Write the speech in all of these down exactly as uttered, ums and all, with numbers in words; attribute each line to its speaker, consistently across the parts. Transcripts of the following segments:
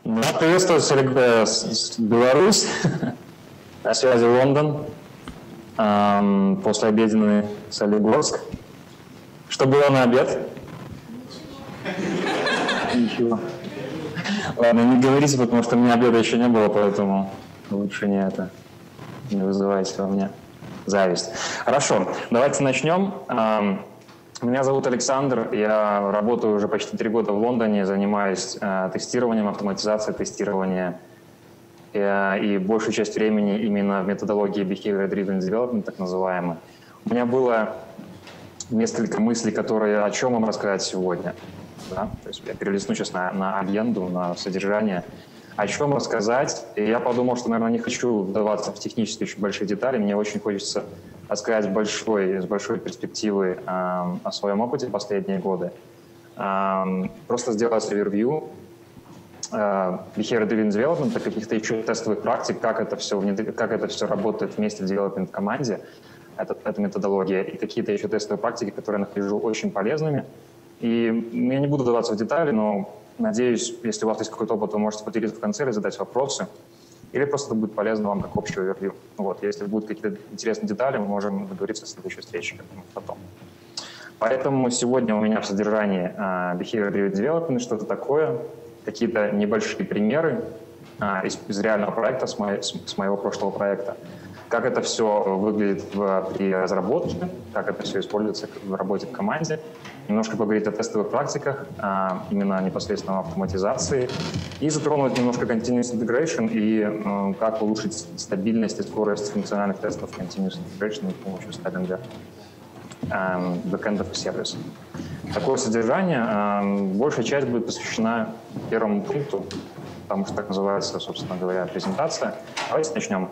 Speaker 1: Да, приветствую, Беларусь, на связи Лондон, эм, послеобеденный Солигорск. Что было на обед? Ничего. Ладно, не говорите, потому что у меня обеда еще не было, поэтому лучше не это, не вызывайте во мне зависть. Хорошо, давайте начнем. Эм, Меня зовут Александр, я работаю уже почти три года в Лондоне, занимаюсь э, тестированием, автоматизацией тестирования э, и большую часть времени именно в методологии Behavior Driven Development, так называемой. У меня было несколько мыслей, которые, о чем вам рассказать сегодня. Да? То есть я перелистну сейчас на, на агенду, на содержание, о чем рассказать. И я подумал, что, наверное, не хочу вдаваться в технические очень большие детали, мне очень хочется рассказать с большой, с большой перспективы э, о своем опыте последние годы. Э, просто сделать овервью э, Behavior Driven Development, каких-то еще тестовых практик, как это все, как это все работает вместе в development команде, это, эта методология, и какие-то еще тестовые практики, которые я нахожу очень полезными. И я не буду вдаваться в детали, но надеюсь, если у вас есть какой-то опыт, вы можете поделиться в конце или задать вопросы. Или просто это будет полезно вам как общий овервью. Вот. Если будут какие-то интересные детали, мы можем договориться о следующей встрече потом. Поэтому сегодня у меня в содержании uh, Behavior Driven Development, что-то такое, какие-то небольшие примеры uh, из, из реального проекта, с, моей, с, с моего прошлого проекта. Как это все выглядит в, при разработке, как это все используется в работе в команде. Немножко поговорить о тестовых практиках, а, именно непосредственно автоматизации, и затронуть немножко Continuous Integration и а, как улучшить стабильность и скорость функциональных тестов Continuous Integration с помощью стаббинга а, бэкэндов и сервисов. Такое содержание, а, большая часть будет посвящена первому пункту, потому что так называется, собственно говоря, презентация. Давайте начнем.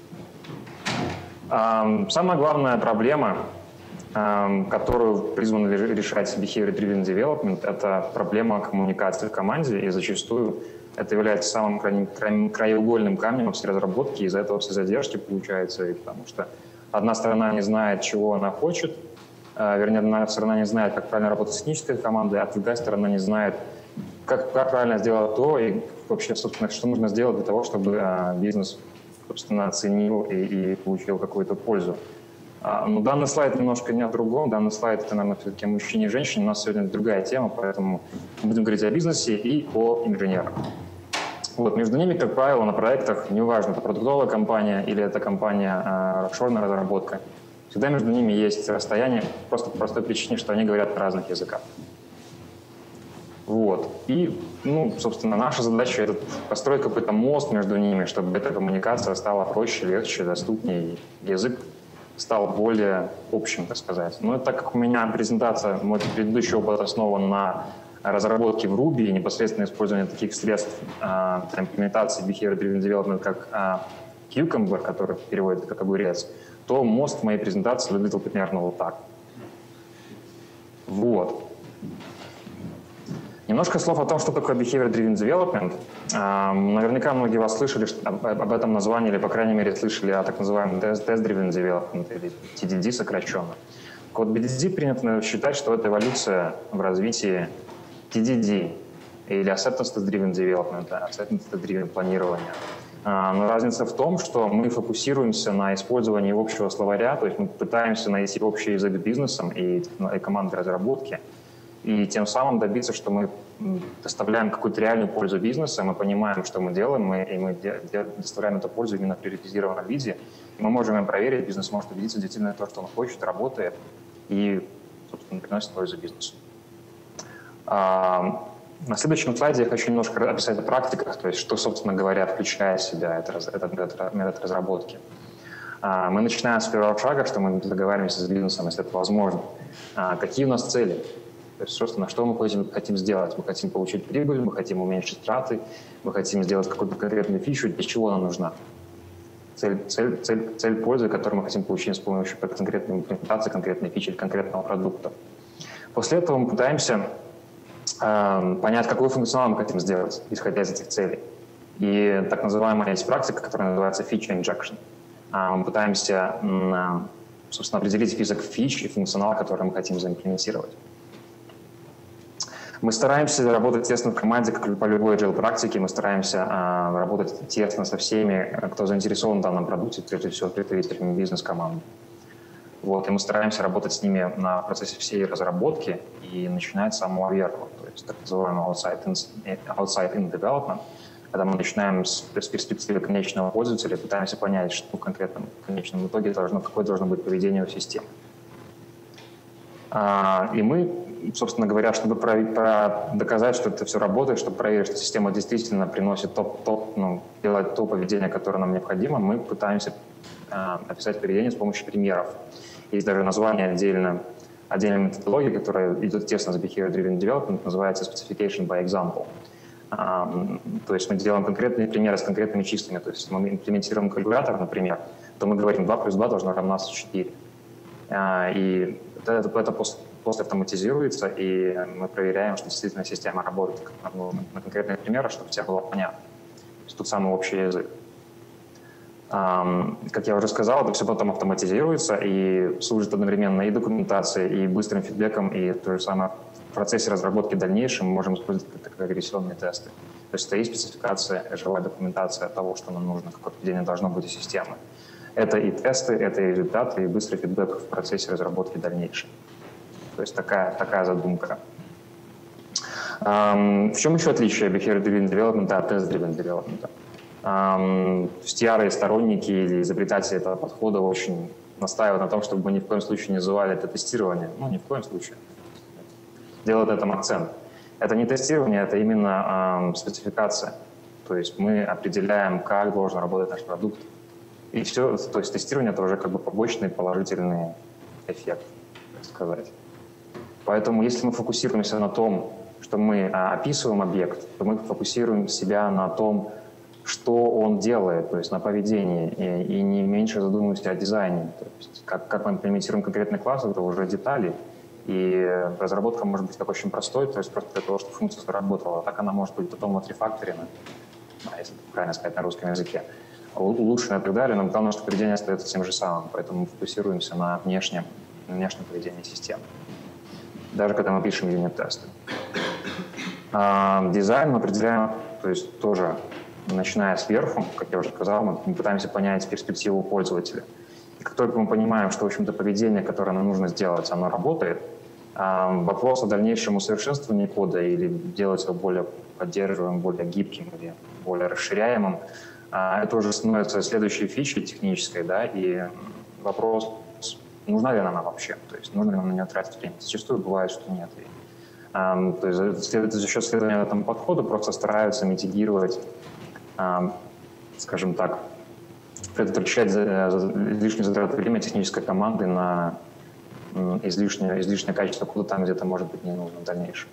Speaker 1: А, самая главная проблема, которую призван решать Behavior Driven Development, это проблема коммуникации в команде, и зачастую это является самым краеугольным камнем всей разработки, из-за этого все задержки получаются, и потому что одна сторона не знает, чего она хочет, вернее, одна сторона не знает, как правильно работать с технической командой, а другая сторона не знает, как, как правильно сделать то, и вообще, собственно, что нужно сделать для того, чтобы бизнес, собственно, оценил и, и получил какую-то пользу. Но данный слайд немножко не о другом. Данный слайд — это, наверное, все-таки о мужчине и женщине. У нас сегодня другая тема, поэтому мы будем говорить о бизнесе и о инженерах. Вот, между ними, как правило, на проектах, неважно, это продуктовая компания или это компания э, офшорная разработка, всегда между ними есть расстояние, просто по простой причине, что они говорят на разных языках. Вот. И, ну, собственно, наша задача — это построить какой-то мост между ними, чтобы эта коммуникация стала проще, легче, доступнее, язык стал более общим, так сказать. Но так как у меня презентация, мой предыдущий опыт основан на разработке в Ruby и непосредственно использовании таких средств э, для имплементации Behavior Driven Development, как э, Cucumber, который переводится как огурец, то мост в моей презентации выглядел примерно вот так. Вот. Немножко слов о том, что такое Behavior Driven Development. Наверняка многие вас слышали об этом названии, или, по крайней мере, слышали о так называемом Test Driven Development, или ти ди ди сокращенно. Вот би ди ди принято считать, что это эволюция в развитии ти ди ди, или Acceptance Driven Development, Acceptance Driven планирования. Но разница в том, что мы фокусируемся на использовании общего словаря, то есть мы пытаемся найти общий язык с бизнесом и, и командой разработки, и тем самым добиться, что мы доставляем какую-то реальную пользу бизнесу, мы понимаем, что мы делаем, мы, и мы доставляем эту пользу именно в приоритизированном виде. И мы можем им проверить, бизнес может убедиться действительно то, что он хочет, работает и, собственно, приносит пользу бизнесу. А, на следующем слайде я хочу немножко описать о практиках, то есть что, собственно говоря, включает в себя этот, этот метод, метод разработки. А, мы начинаем с первого шага, что мы договариваемся с бизнесом, если это возможно. А, какие у нас цели? То есть, собственно, что мы хотим, хотим сделать? Мы хотим получить прибыль, мы хотим уменьшить траты, мы хотим сделать какую-то конкретную фичу, для чего она нужна? Цель, цель, цель, цель пользы, которую мы хотим получить с помощью конкретной имплементации, конкретной фичи, конкретного продукта. После этого мы пытаемся э, понять, какой функционал мы хотим сделать, исходя из этих целей. И так называемая есть практика, которая называется feature injection. Э, мы пытаемся, э, собственно, определить список фич и функционал, который мы хотим заимплементировать. Мы стараемся работать тесно в команде, как по любой agile практике. Мы стараемся а, работать тесно со всеми, кто заинтересован в данном продукте, прежде всего представителями бизнес-команды. Вот, и мы стараемся работать с ними на процессе всей разработки и начинать с самого верха, то есть так называемый outside-in outside-in development, когда мы начинаем с, с перспективы конечного пользователя, пытаемся понять, что в конкретном конечном итоге должно, какое должно быть поведение у системы. А, и мы, собственно говоря, чтобы про, про доказать, что это все работает, чтобы проверить, что система действительно приносит топ, топ, ну, делает то поведение, которое нам необходимо, мы пытаемся а, описать поведение с помощью примеров. Есть даже название отдельно, отдельной методологии, которая идет тесно с Behavior-Driven Development, называется Specification by Example. А, то есть мы делаем конкретные примеры с конкретными числами. То есть мы имплементируем калькулятор, например, то мы говорим два плюс два должно равняться четыре. А, и это, это после, после автоматизируется, и мы проверяем, что действительно система работает ну, на конкретных примерах, чтобы всем было понятно. То есть тут самый общий язык. Um, как я уже сказал, это все потом автоматизируется и служит одновременно и документацией, и быстрым фидбэком, и то же самое в процессе разработки в дальнейшем мы можем использовать как регрессионные тесты. То есть это и спецификация, живая документация того, что нам нужно, какое поведение должно быть у системы. Это и тесты, это и результаты, и быстрый фидбэк в процессе разработки в дальнейшем. То есть такая, такая задумка. Um, в чем еще отличие Behavior-Driven Development от Test-Driven Development? Um, ярые сторонники или изобретатели этого подхода очень настаивают на том, чтобы мы ни в коем случае не называли это тестирование. Ну, ни в коем случае. Делают на этом акцент. Это не тестирование, это именно um, спецификация. То есть мы определяем, как должен работать наш продукт. И все, то есть тестирование — это уже как бы побочный положительный эффект, так сказать. Поэтому если мы фокусируемся на том, что мы а, описываем объект, то мы фокусируем себя на том, что он делает, то есть на поведении, и, и не меньше задумываемся о дизайне. То есть как, как мы имплементируем конкретный класс, это уже детали, и разработка может быть как очень простой, то есть просто для того, чтобы функция заработала. Так она может быть потом отрефакторена, если правильно сказать на русском языке, улучшена и так далее, но главное, что поведение остается тем же самым, поэтому мы фокусируемся на внешнем, на внешнем поведении системы, даже когда мы пишем юнит-тесты. А, дизайн мы определяем, то есть тоже начиная сверху, как я уже сказал, мы пытаемся понять перспективу пользователя. И как только мы понимаем, что, в общем-то, поведение, которое нам нужно сделать, оно работает, вопрос о дальнейшем усовершенствовании кода или делать его более поддерживаемым, более гибким или более расширяемым, это уже становится следующей фичей технической, да, и вопрос, нужна ли она вообще, то есть нужно ли нам на нее тратить время. Зачастую бывает, что нет. И, то есть за счет следования этому подходу просто стараются митигировать, скажем так, предотвращать излишнее затраты времени технической команды на излишнее, излишнее качество кода там, где это может быть не нужно в дальнейшем.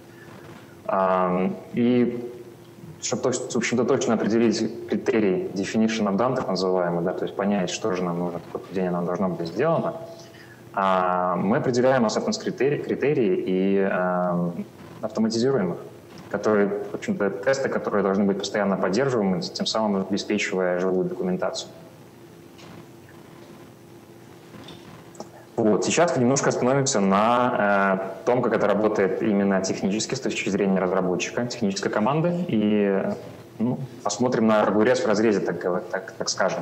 Speaker 1: И чтобы, в общем-то, точно определить критерий definition of done, так называемый, да, то есть понять, что же нам нужно, какое поведение нам должно быть сделано, мы определяем acceptance критерии, критерии и автоматизируем их, которые, в общем-то, тесты, которые должны быть постоянно поддерживаемы, тем самым обеспечивая живую документацию. Вот. Сейчас немножко остановимся на э, том, как это работает именно технически, с точки зрения разработчика, технической команды, и ну, посмотрим на прогресс в разрезе, так, так, так скажем.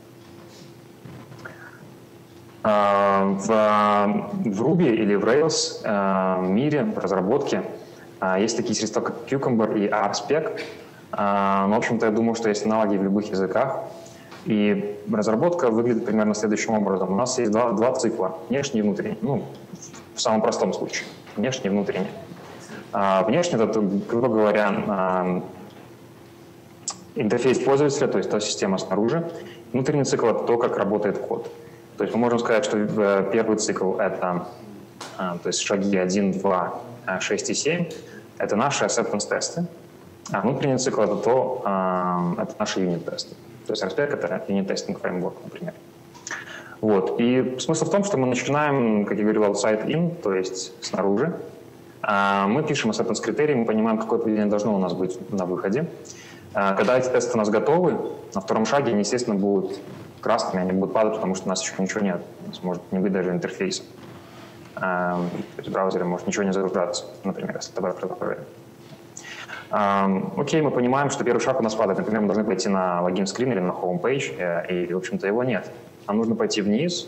Speaker 1: Э, в, в Ruby или в Rails э, мире, в разработке, есть такие средства, как Cucumber и RSpec. Но, в общем-то, я думаю, что есть аналоги в любых языках. И разработка выглядит примерно следующим образом. У нас есть два, два цикла, внешний и внутренний. Ну, в самом простом случае, внешний и внутренний. Внешний — это, грубо говоря, интерфейс пользователя, то есть та система снаружи. Внутренний цикл — это то, как работает код. То есть мы можем сказать, что первый цикл — это то есть шаги один, два, шесть и семь — это наши acceptance-тесты, а внутренний цикл — это, то, это наши юнит-тесты. То есть RSpec — это юнит-тестинг фреймворк, например. Вот. И смысл в том, что мы начинаем, как я говорил, outside-in, то есть снаружи. Мы пишем acceptance-критерии, мы понимаем, какое поведение должно у нас быть на выходе. Когда эти тесты у нас готовы, на втором шаге они, естественно, будут красными, они будут падать, потому что у нас еще ничего нет. У нас может не быть даже интерфейса. э, в браузере может ничего не загружаться, например, если это веб-приложение. Окей, мы понимаем, что первый шаг у нас падает. Например, мы должны пойти на логин-скрин или на home-page, и, в общем-то, его нет. Нам нужно пойти вниз,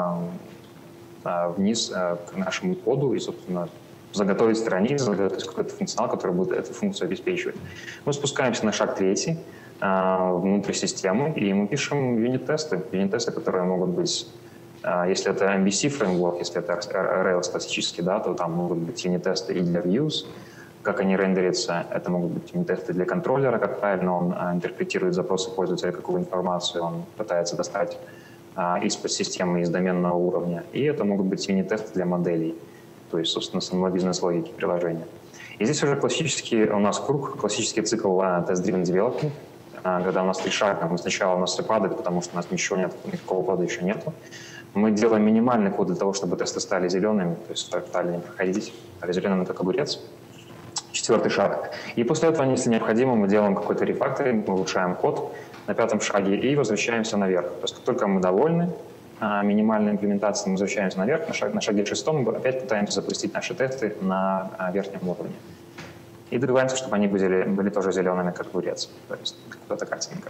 Speaker 1: вниз к нашему коду и, собственно, заготовить страницу, заготовить какой-то функционал, который будет эту функцию обеспечивать. Мы спускаемся на шаг третий, внутрь системы, и мы пишем юнит-тесты. Юнит-тесты, которые могут быть, если это эм ви си-фреймворк, если это Rails классический, да, то там могут быть юнит-тесты и для views, как они рендерятся. Это могут быть юнит-тесты для контроллера, как правильно он интерпретирует запросы пользователя, какую информацию он пытается достать из системы, из доменного уровня. И это могут быть юнит-тесты для моделей, то есть, собственно, самой бизнес-логики приложения. И здесь уже классический у нас круг, классический цикл Test-Driven Developing, когда у нас три шага. Мы сначала у нас все падает, потому что у нас ничего нет, никакого кода еще нету. Мы делаем минимальный код для того, чтобы тесты стали зелеными, то есть стали не проходить, стали зелеными, как огурец. Четвертый шаг. И после этого, если необходимо, мы делаем какой-то рефакторинг, мы улучшаем код на пятом шаге и возвращаемся наверх. То есть как только мы довольны а, минимальной имплементацией, мы возвращаемся наверх. На, шаг, на шаге шестом мы опять пытаемся запустить наши тесты на а, верхнем уровне. И добиваемся, чтобы они были, были тоже зелеными, как огурец. То есть какая-то картинка.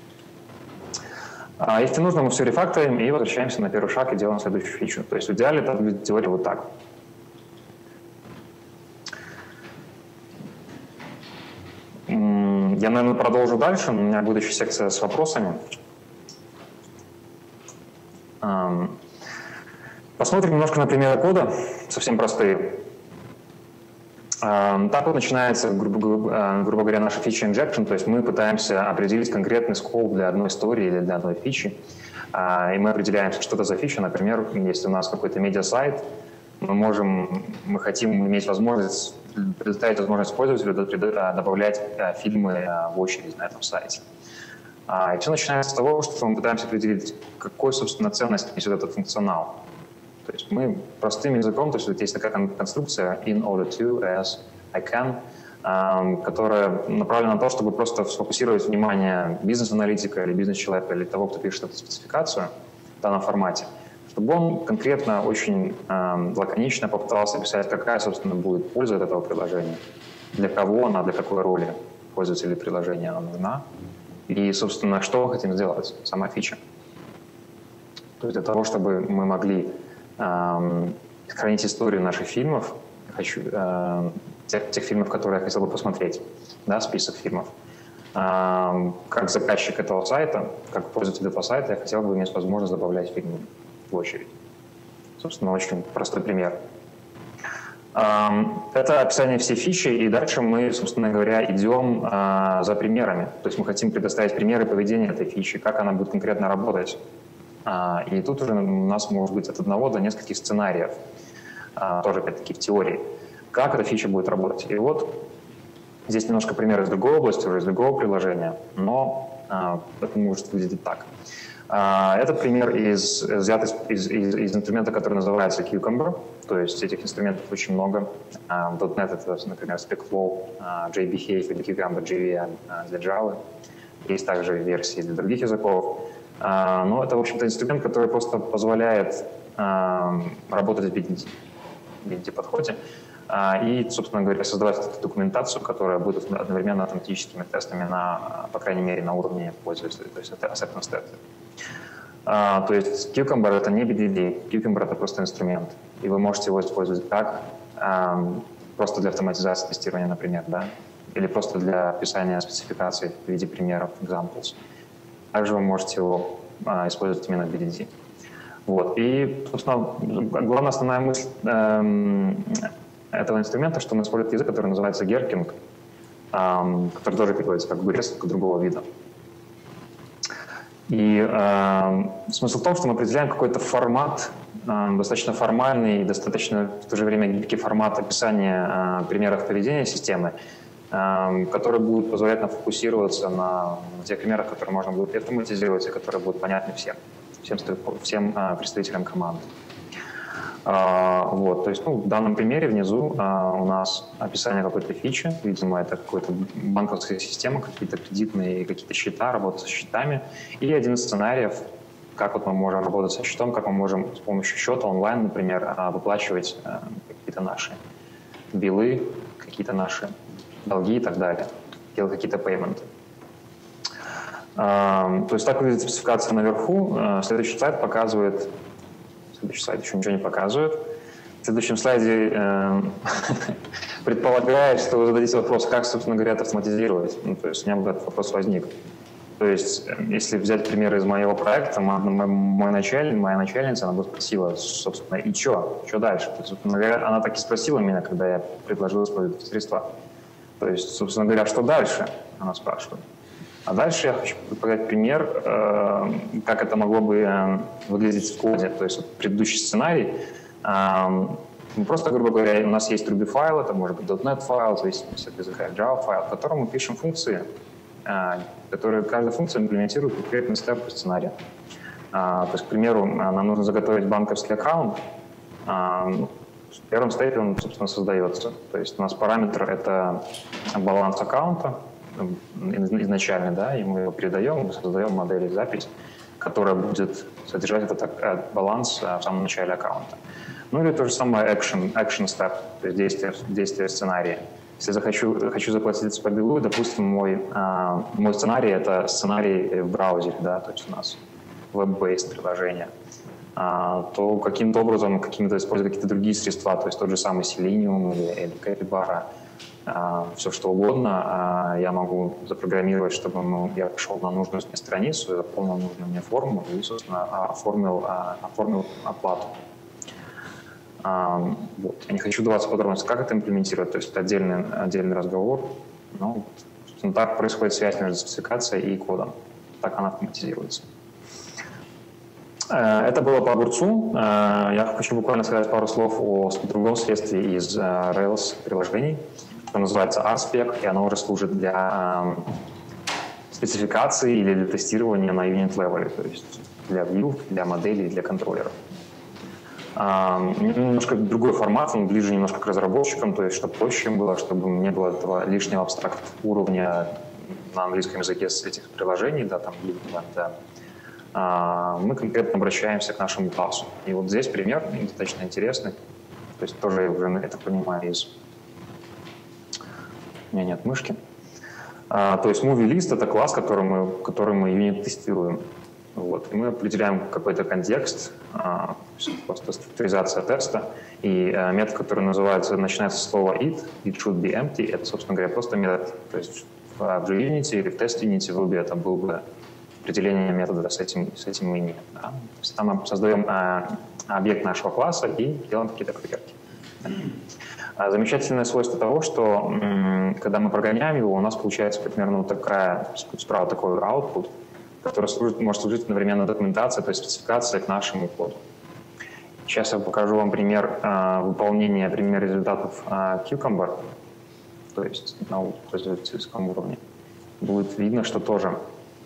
Speaker 1: А если нужно, мы все рефакторим и возвращаемся на первый шаг и делаем следующую фичу. То есть в идеале это будет теория вот так. Я, наверное, продолжу дальше. У меня будет еще секция с вопросами. Посмотрим немножко на примеры кода, совсем простые. Так вот начинается, грубо, грубо говоря, наша фича injection, то есть мы пытаемся определить конкретный скоп для одной истории или для одной фичи. И мы определяем, что это за фича. Например, если у нас какой-то медиасайт, мы можем, мы хотим иметь возможность предоставить возможность пользователю добавлять фильмы в очередь на этом сайте. И все начинается с того, что мы пытаемся определить, какой, собственно, ценность несет этот функционал. То есть мы простым языком, то есть есть такая конструкция in order to as I can, которая направлена на то, чтобы просто сфокусировать внимание бизнес-аналитика или бизнес-человека или того, кто пишет эту спецификацию в данном формате, чтобы он конкретно, очень э, лаконично попытался описать, какая, собственно, будет польза от этого приложения, для кого она, для какой роли пользователя приложения она нужна, и, собственно, что мы хотим сделать, сама фича. То есть для того, чтобы мы могли э, хранить историю наших фильмов, хочу, э, тех, тех фильмов, которые я хотел бы посмотреть, да, список фильмов. Э, как заказчик этого сайта, как пользователь этого сайта, я хотел бы иметь возможность добавлять фильмы в очередь. Собственно, очень простой пример. Это описание всей фичи, и дальше мы, собственно говоря, идем за примерами. То есть мы хотим предоставить примеры поведения этой фичи, как она будет конкретно работать. И тут уже у нас может быть от одного до нескольких сценариев, тоже опять-таки в теории, как эта фича будет работать. И вот здесь немножко пример из другой области, уже из другого приложения, но это может выглядеть так. Это пример из, взят из, из, из, из инструмента, который называется Cucumber. То есть этих инструментов очень много. В .дот нет это, например, SpecFlow, JBehave или Cucumber джей ви эм для Java. Есть также версии для других языков. Но это, в общем-то, инструмент, который просто позволяет работать в би ди ди-подходе и, собственно говоря, создавать эту документацию, которая будет одновременно автоматическими тестами, на, по крайней мере, на уровне пользователя. То есть это acceptance тесты. Uh, то есть Cucumber — это не би ди ди, Cucumber — это просто инструмент, и вы можете его использовать как um, просто для автоматизации тестирования, например, да, или просто для описания спецификаций в виде примеров, examples. Также вы можете его uh, использовать именно в би ди ди. Вот. И, собственно, главная основная мысль um, этого инструмента, что мы используем язык, который называется Gherkin, um, который тоже переводится как огурец, только другого вида. И э, смысл в том, что мы определяем какой-то формат, э, достаточно формальный и достаточно в то же время гибкий формат описания э, примеров поведения системы, э, который будет позволять нам фокусироваться на, на тех примерах, которые можно будет автоматизировать и которые будут понятны всем, всем, всем э, представителям команды. Э, вот, то есть, ну, в данном примере внизу э, у нас описание какой-то фичи, видимо, это какая-то банковская система, какие-то кредитные, какие-то счета, работа со счетами, и один из сценариев, как вот мы можем работать со счетом, как мы можем с помощью счета онлайн, например, выплачивать какие-то наши биллы, какие-то наши долги и так далее, делать какие-то пейменты. То есть так выглядит спецификация наверху. Следующий слайд показывает... Следующий слайд еще ничего не показывает. В следующем слайде э, предполагает, что вы зададите вопрос, как, собственно говоря, это автоматизировать. Ну, то есть у меня вот этот вопрос возник. То есть, если взять пример из моего проекта, мой, мой начальник, моя начальница, она бы спросила, собственно, и что? Что дальше? То есть, собственно говоря, она так и спросила меня, когда я предложил использовать средства. То есть, собственно говоря, что дальше? Она спрашивает. А дальше я хочу показать пример, э, как это могло бы э, выглядеть в коде. То есть, вот, предыдущий сценарий. Э, просто, грубо говоря, у нас есть Ruby файл, это может быть .NET файл, в зависимости от языка, Java файл, в котором мы пишем функции, которые каждая функция имплементирует конкретный степ по сценарию. А, то есть, к примеру, нам нужно заготовить банковский аккаунт. А, в первом степе он, собственно, создается. То есть у нас параметр — это баланс аккаунта изначальный, да, и мы его передаем, мы создаем модель запись, которая будет содержать этот баланс в самом начале аккаунта. Ну или то же самое action, action step, то есть действие, действие сценария. Если захочу, хочу заплатить по биллу, допустим, мой, э, мой сценарий — это сценарий в браузере, да, то есть у нас web-based приложение, э, то каким-то образом, какими-то используя какие-то другие средства, то есть тот же самый Selenium или, или Capybara, э, все что угодно, э, я могу запрограммировать, чтобы ну, я пошел на нужную мне страницу, заполнил нужную мне форму и, собственно, оформил, оформил оплату. Вот. Я не хочу даваться подробности, как это имплементировать, то есть это отдельный, отдельный разговор. Но вот, так происходит связь между спецификацией и кодом. Так она автоматизируется. Это было по огурцу. Я хочу буквально сказать пару слов о другом средстве из Rails приложений, которое называется RSpec, и оно уже служит для спецификации или для тестирования на юнит-левеле, то есть для view, для моделей, для контроллеров. Немножко другой формат, он ближе немножко к разработчикам, то есть чтобы проще было, чтобы не было этого лишнего абстракт уровня на английском языке с этих приложений, да, там, да. Мы конкретно обращаемся к нашему классу. И вот здесь пример достаточно интересный, то есть тоже я уже это понимаю из... У меня нет мышки. То есть movie-list — это класс, который мы, который мы юнит тестируем. Вот. И мы определяем какой-то контекст, просто структуризация теста, и метод, который называется, начинается с слова it, it should be empty, это, собственно говоря, просто метод. То есть в JUnity или в TestUnity в Ruby это было бы определение метода с этим, с этим именем. Да? То есть там мы создаем объект нашего класса и делаем какие-то проверки. Замечательное свойство того, что когда мы прогоняем его, у нас получается примерно вот такая, справа такой output, который служит, может служить одновременно документацией, то есть спецификацией к нашему коду. Сейчас я покажу вам пример э, выполнения, пример результатов э, Cucumber, то есть на пользовательском уровне. Будет видно, что тоже,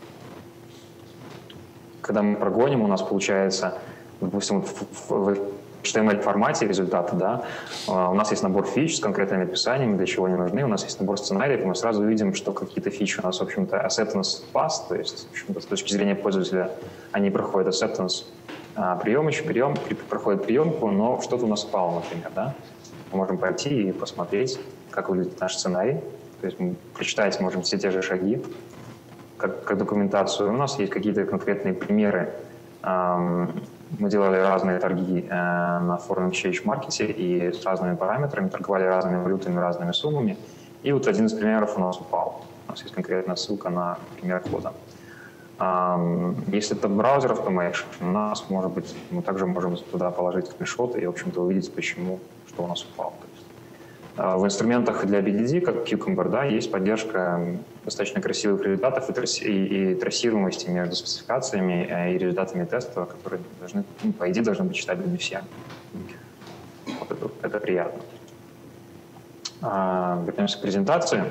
Speaker 1: когда мы прогоним, у нас получается, допустим, в, в, в эйч ти эм эль-формате результаты, да, у нас есть набор фич с конкретными описаниями, для чего они нужны, у нас есть набор сценариев, и мы сразу видим, что какие-то фичи у нас, в общем-то, acceptance pass, то есть, в общем-то, с точки зрения пользователя, они проходят acceptance прием, еще прием, проходят приемку, но что-то у нас упало, например, да. Мы можем пойти и посмотреть, как выглядит наш сценарий, то есть мы прочитать можем все те же шаги, как, как документацию. У нас есть какие-то конкретные примеры. Мы делали разные торги э, на Foreign Exchange маркете и с разными параметрами, торговали разными валютами, разными суммами. И вот один из примеров у нас упал. У нас есть конкретная ссылка на пример кода. Э, если это браузер Automation, у нас, может быть, мы также можем туда положить скриншот и, в общем-то, увидеть, почему, что у нас упало. В инструментах для би ди ди, как Cucumber, да, есть поддержка достаточно красивых результатов и, трасси, и, и трассируемости между спецификациями и результатами теста, которые должны, ну, по идее, должны быть читабельны всем. Вот это, это приятно. А, вернемся к презентации.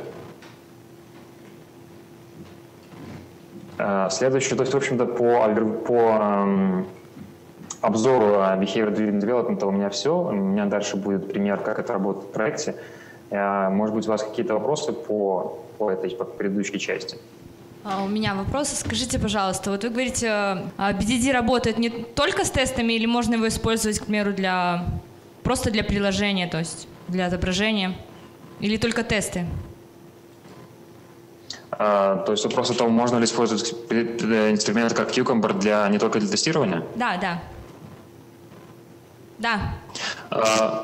Speaker 1: А, следующее, то есть, в общем-то, по, по эм, обзору Behavior Driven Development у меня все. У меня дальше будет пример, как это работает в проекте. Может быть, у вас какие-то вопросы по, по этой по предыдущей части?
Speaker 2: А у меня вопрос. Скажите, пожалуйста, вот вы говорите, би ди ди работает не только с тестами, или можно его использовать, к примеру, для просто для приложения, то есть для отображения, или только тесты?
Speaker 1: А, то есть вопрос о том, можно ли использовать инструменты как Cucumber для, не только для тестирования?
Speaker 2: Да, да. Да.
Speaker 1: А,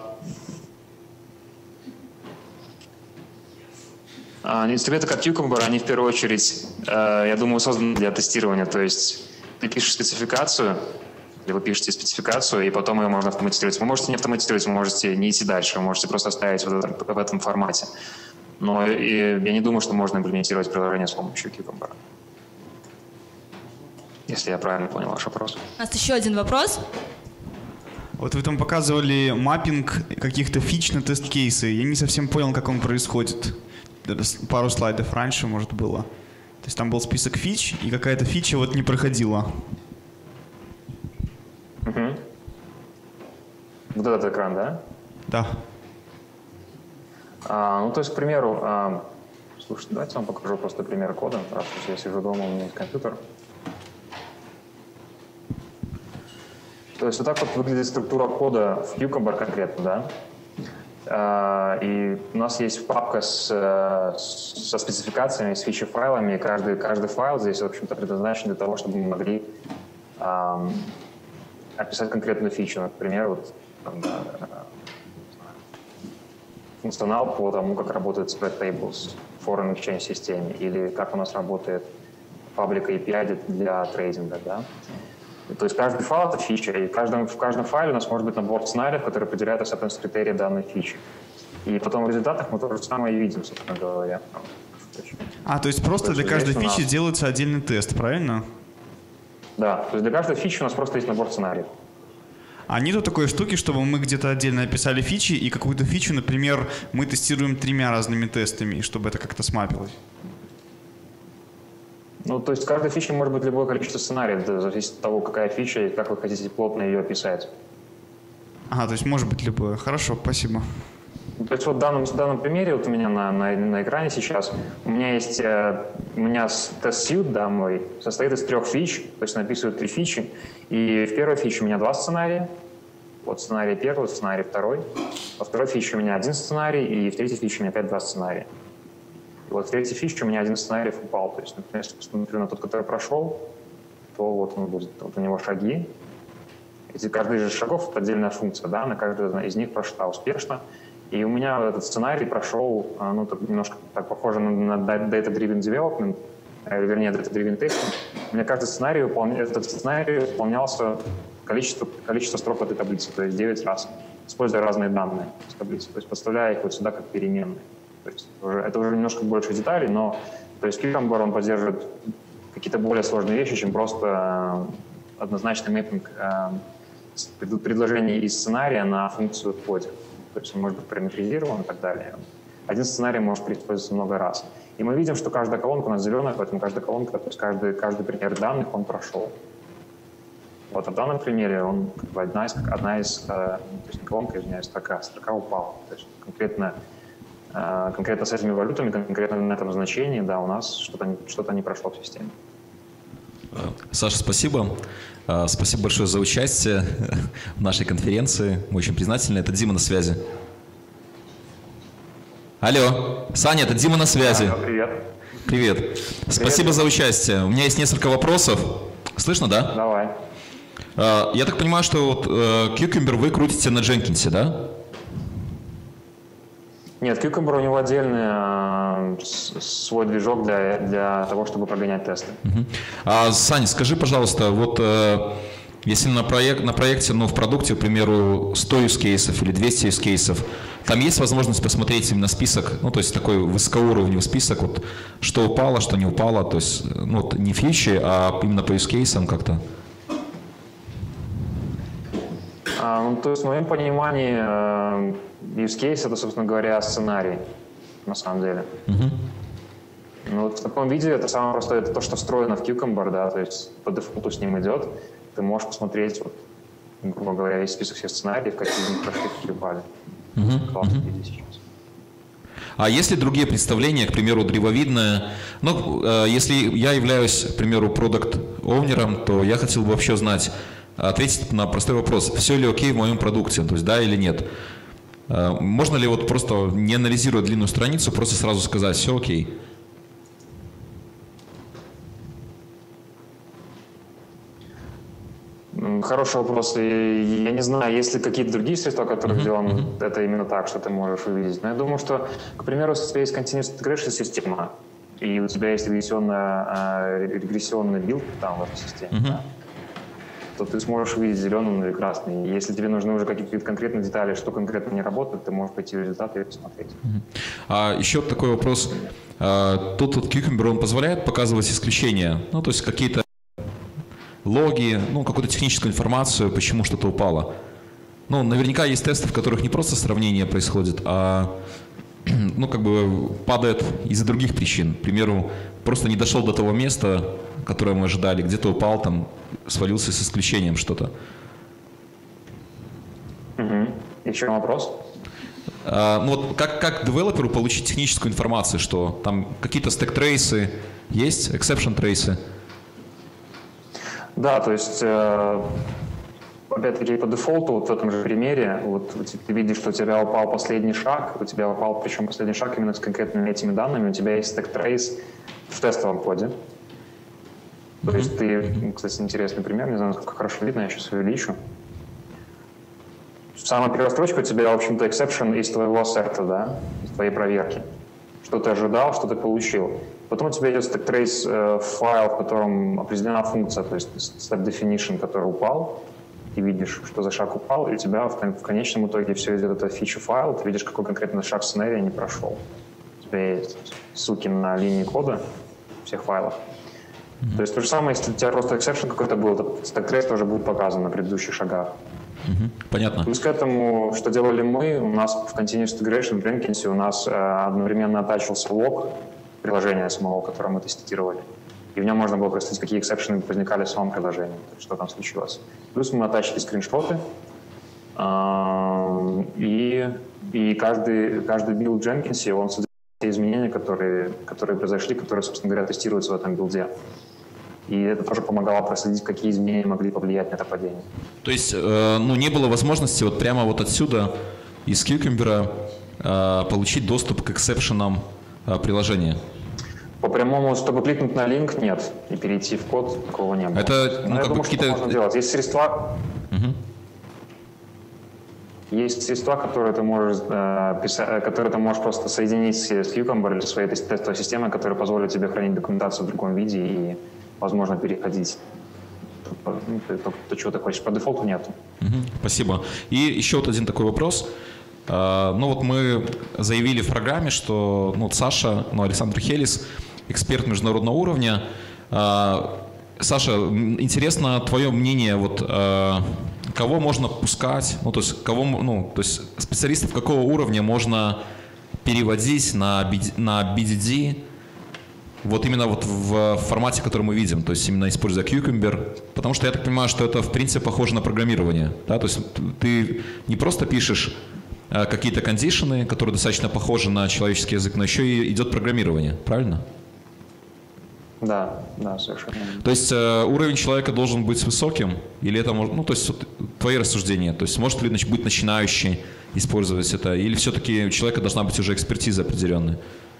Speaker 1: Инструменты как Cucumber, они в первую очередь, я думаю, созданы для тестирования. То есть ты пишешь спецификацию, или вы пишете спецификацию, и потом ее можно автоматизировать. Вы можете не автоматизировать, вы можете не идти дальше, вы можете просто оставить в этом, в этом формате. Но и я не думаю, что можно имплементировать приложение с помощью Cucumber. Если я правильно понял ваш вопрос.
Speaker 2: У нас еще один вопрос.
Speaker 3: Вот вы там показывали маппинг каких-то фич на тест-кейсы. Я не совсем понял, как он происходит. Пару слайдов раньше, может, было. То есть там был список фич, и какая-то фича вот не проходила.
Speaker 1: Угу. Вот этот экран, да?
Speaker 3: Да.
Speaker 1: А, ну, то есть, к примеру, а, слушайте, давайте я вам покажу просто пример кода, раз уж я сижу дома, у меня есть компьютер. То есть вот так вот выглядит структура кода в Cucumber конкретно, да? И у нас есть папка с, со спецификациями, с фичи-файлами, и каждый, каждый файл здесь, в общем-то, предназначен для того, чтобы мы могли эм, описать конкретную фичу. Например, вот, там, да, функционал по тому, как работает spread tables в foreign exchange системе, или как у нас работает паблик эй пи ай для трейдинга, да? То есть каждый файл — это фича, и в каждом, в каждом файле у нас может быть набор сценариев, которые определяют acceptance критерии данной фичи. И потом в результатах мы то же самое и видим, собственно говоря.
Speaker 3: А, то есть просто то для каждой фичи нас... делается отдельный тест, правильно?
Speaker 1: Да, то есть для каждой фичи у нас просто есть набор сценариев.
Speaker 3: А нету такой штуки, чтобы мы где-то отдельно описали фичи, и какую-то фичу, например, мы тестируем тремя разными тестами, чтобы это как-то смапилось?
Speaker 1: Ну, то есть в каждой фиче может быть любое количество сценариев, это зависит от того, какая фича и как вы хотите плотно ее описать.
Speaker 3: Ага, то есть может быть любое. Хорошо, спасибо.
Speaker 1: То есть вот в данном, в данном примере, вот у меня на, на, на экране сейчас, у меня есть, э, у меня тест-сьют, да, мой, состоит из трех фич, то есть написывают три фичи, и в первой фиче у меня два сценария, вот сценарий первый, сценарий второй, во второй фиче у меня один сценарий, и в третьей фиче у меня опять два сценария. И вот в третьей фиче у меня один сценарий упал. То есть, например, если посмотрю на тот, который прошел, то вот он будет, вот у него шаги. Эти, каждый из шагов — это отдельная функция, да, на каждую из них прошла успешно. И у меня этот сценарий прошел, ну, так, немножко так похоже на, на data-driven development, вернее, data-driven testing. У меня каждый сценарий, выполня... этот сценарий выполнялся количество, количество строк этой таблицы, то есть девять раз, используя разные данные из таблицы, то есть подставляя их вот сюда как переменные. То есть это уже немножко больше деталей, но то есть Cucumber, он поддерживает какие-то более сложные вещи, чем просто однозначный мэппинг предложений из сценария на функцию в коде. То есть он может быть параметризирован и так далее. Один сценарий может использоваться много раз. И мы видим, что каждая колонка у нас зеленая, поэтому каждая колонка, то есть каждый, каждый пример данных он прошел. Вот, а в данном примере он как бы одна из, одна из то есть не колонка, извиняюсь, строка, строка упала. То есть конкретно Конкретно с этими валютами, конкретно на этом значении, да, у нас что-то что-то не прошло в системе.
Speaker 4: Саша, спасибо. Спасибо большое за участие в нашей конференции. Мы очень признательны. Это Дима на связи. Алло, Саня, это Дима на связи.
Speaker 1: Алло, привет.
Speaker 4: Привет. Привет. Спасибо за участие. У меня есть несколько вопросов. Слышно, да?
Speaker 1: Давай.
Speaker 4: Я так понимаю, что вот Cucumber вы крутите на Jenkins, да?
Speaker 1: Нет, Cucumber у него отдельный э, свой движок для, для того, чтобы прогонять тесты.
Speaker 4: Uh-huh. А, Саня, скажи, пожалуйста, вот э, если на, проект, на проекте, ну, в продукте, к примеру, сто use кейсов или двести use кейсов, там есть возможность посмотреть именно список, ну, то есть такой высокоуровневый список, вот, что упало, что не упало, то есть, ну, вот, не фичи, а именно по use кейсам как-то?
Speaker 1: А, ну, то есть, в моем понимании, э, use case — это, собственно говоря, сценарий, на самом деле. Uh-huh. Ну, вот в таком виде это самое простое, это то, что встроено в Cucumber, да, то есть по дефолту с ним идет. Ты можешь посмотреть, вот, грубо говоря, есть список всех сценариев, какие из них прошли, какие упали.
Speaker 4: Uh-huh.
Speaker 1: Классно видеть сейчас.
Speaker 4: А есть ли другие представления, к примеру, древовидное? Ну, если я являюсь, к примеру, продакт-овнером, то я хотел бы вообще знать, ответить на простой вопрос, все ли окей в моем продукте, то есть да или нет. Можно ли вот просто, не анализируя длинную страницу, просто сразу сказать, все окей?
Speaker 1: Хороший вопрос. Я не знаю, есть ли какие-то другие средства, которые uh-huh, сделаны uh-huh. это именно так, что ты можешь увидеть. Но я думаю, что, к примеру, если у тебя есть Continuous Integration система, и у тебя есть регрессионная, регрессионный билд там в этой системе, uh-huh. да, то ты сможешь увидеть зеленый или красный. Если тебе нужны уже какие-то конкретные детали, что конкретно не работает, ты можешь пойти в результаты и посмотреть. Uh-huh.
Speaker 4: А еще такой вопрос. Тут вот Cucumber, он позволяет показывать исключения, ну, то есть какие-то логи, ну, какую-то техническую информацию, почему что-то упало. Ну, наверняка есть тесты, в которых не просто сравнение происходит, а, ну, как бы падает из-за других причин. К примеру, просто не дошел до того места, которое мы ожидали, где-то упал, там, свалился с исключением что-то.
Speaker 1: Угу. Еще вопрос?
Speaker 4: А, ну, вот как, как девелоперу получить техническую информацию, что там какие-то стек-трейсы есть, exception-трейсы?
Speaker 1: Да, то есть, э, опять-таки, по дефолту, вот в этом же примере, вот ты видишь, что у тебя упал последний шаг, у тебя упал, причем последний шаг именно с конкретными этими данными, у тебя есть стек-трейс в тестовом коде. То mm-hmm. есть ты, кстати, интересный пример, не знаю, насколько хорошо видно, я сейчас увеличу. Самая первая строчка у тебя, в общем-то, exception из твоего ассерта, да, из твоей проверки. Что ты ожидал, что ты получил. Потом у тебя идет stack-trace э, файл, в котором определена функция, то есть step definition, который упал. Ты видишь, что за шаг упал, и у тебя в, в конечном итоге все идет это фичу файл, ты видишь, какой конкретно шаг сценария не прошел. У тебя есть ссылки на линии кода всех файлов. Mm-hmm. То есть то же самое, если у тебя просто exception какой-то был, то stack-trace тоже будет показан на предыдущих шагах.
Speaker 4: Mm-hmm. Понятно.
Speaker 1: Плюс к этому, что делали мы, у нас в Continuous Integration, в Jenkins у нас э, одновременно оттачивался лог приложения самого, которое мы тестировали. И в нем можно было проследить, какие эксепшены возникали в самом приложении, что там случилось. Плюс мы оттачили скриншоты. Э, и и каждый, каждый билд в Jenkins, он содержит те изменения, которые, которые произошли, которые, собственно говоря, тестируются в этом билде. И это тоже помогало проследить, какие изменения могли повлиять на это падение.
Speaker 4: То есть, э, ну, не было возможности вот прямо вот отсюда, из Cucumber, э, получить доступ к эксепшенам э, приложения?
Speaker 1: По прямому, чтобы кликнуть на линк, нет. И перейти в код, такого не было.
Speaker 4: Это, ну,
Speaker 1: Но я
Speaker 4: как
Speaker 1: думаю,
Speaker 4: какие-то...
Speaker 1: что можно делать. Есть средства...
Speaker 4: Угу.
Speaker 1: Есть средства, которые ты можешь, э, писать, которые ты можешь просто соединить с Cucumber или своей тестовой системой, которая позволит тебе хранить документацию в другом виде и, возможно, переходить. Ну, то, то, то, чего ты хочешь. По дефолту нету.
Speaker 4: Угу, спасибо. И еще вот один такой вопрос. Uh, ну вот мы заявили в программе, что ну, Саша, ну, Александр Хелис, эксперт международного уровня. Uh, Саша, интересно твое мнение, вот, uh, кого можно пускать, ну, то есть, кого, ну, то есть специалистов какого уровня можно переводить на, на би ди ди, вот именно вот в формате, который мы видим, то есть именно используя Cucumber, потому что я так понимаю, что это в принципе похоже на программирование, да, то есть ты не просто пишешь какие-то кондишены, которые достаточно похожи на человеческий язык, но еще и идет программирование, правильно?
Speaker 1: Да, да, совершенно.
Speaker 4: То есть э, уровень человека должен быть высоким, или это может, ну, то есть вот, твои рассуждения, то есть может ли быть начинающий использовать это, или все-таки у человека должна быть уже экспертиза определенная?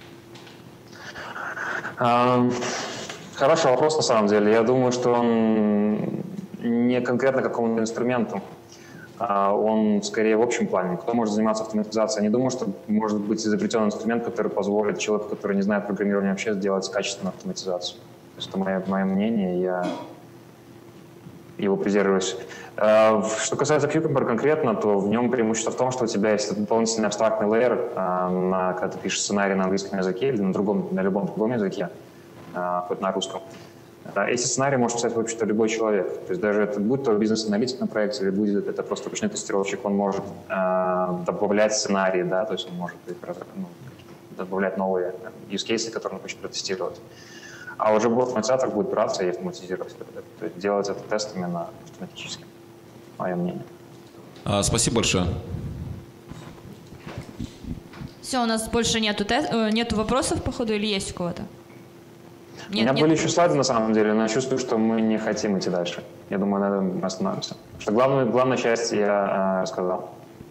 Speaker 1: А, хороший вопрос на самом деле. Я думаю, что он не конкретно какому-то инструменту. Он скорее в общем плане. Кто может заниматься автоматизацией? Я не думаю, что может быть изобретен инструмент, который позволит человеку, который не знает программирования вообще, сделать качественную автоматизацию. То есть это мое, мое мнение, я его придерживаюсь. Что касается Cucumber конкретно, то в нем преимущество в том, что у тебя есть дополнительный абстрактный лейер, когда ты пишешь сценарий на английском языке или на, другом, на любом другом языке, хоть на русском. Эти сценарии может писать, в общем-то, любой человек. То есть даже это будь то бизнес-аналитик на проекте, или будет это просто ручной тестировщик, он может э, добавлять сценарии, да, то есть он может ну, добавлять новые use cases, которые он хочет протестировать. А уже автоматизатор будет браться и автоматизировать это, то есть делать это тест именно автоматически, мое мнение.
Speaker 4: А, спасибо большое.
Speaker 2: Все, у нас больше нету, тест, э, нету вопросов, походу, или есть у кого-то?
Speaker 1: Нет, у меня нет. Были еще слайды, на самом деле, но я чувствую, что мы не хотим идти дальше. Я думаю, на этом мы остановимся. Потому что главную, главную часть я э, рассказал.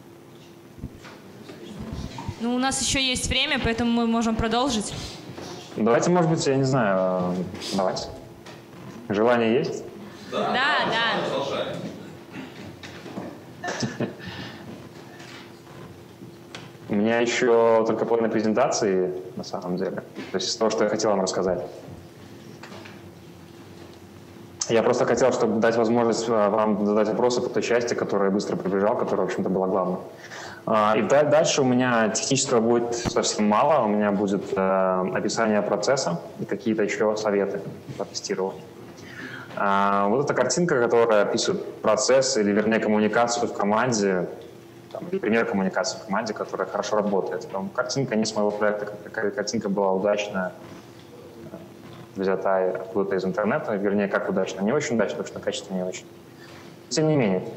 Speaker 2: Ну, у нас еще есть время, поэтому мы можем продолжить.
Speaker 1: Давайте, может быть, я не знаю, э, давайте. Желание есть?
Speaker 2: Да, да. да.
Speaker 4: Продолжаем.
Speaker 1: У меня еще только половина презентации, на самом деле. То есть из того, что я хотел вам рассказать. Я просто хотел, чтобы дать возможность вам задать вопросы по той части, которую я быстро пробежал, которая, в общем-то, была главной. И дальше у меня технического будет совсем мало. У меня будет описание процесса и какие-то еще советы по тестированию. Вот эта картинка, которая описывает процесс, или, вернее, коммуникацию в команде, там, или пример коммуникации в команде, которая хорошо работает. Там, картинка не с моего проекта, какая картинка была удачная, взятая откуда-то из интернета, вернее, как удачно, не очень удачно, потому что качество не очень. Тем не менее,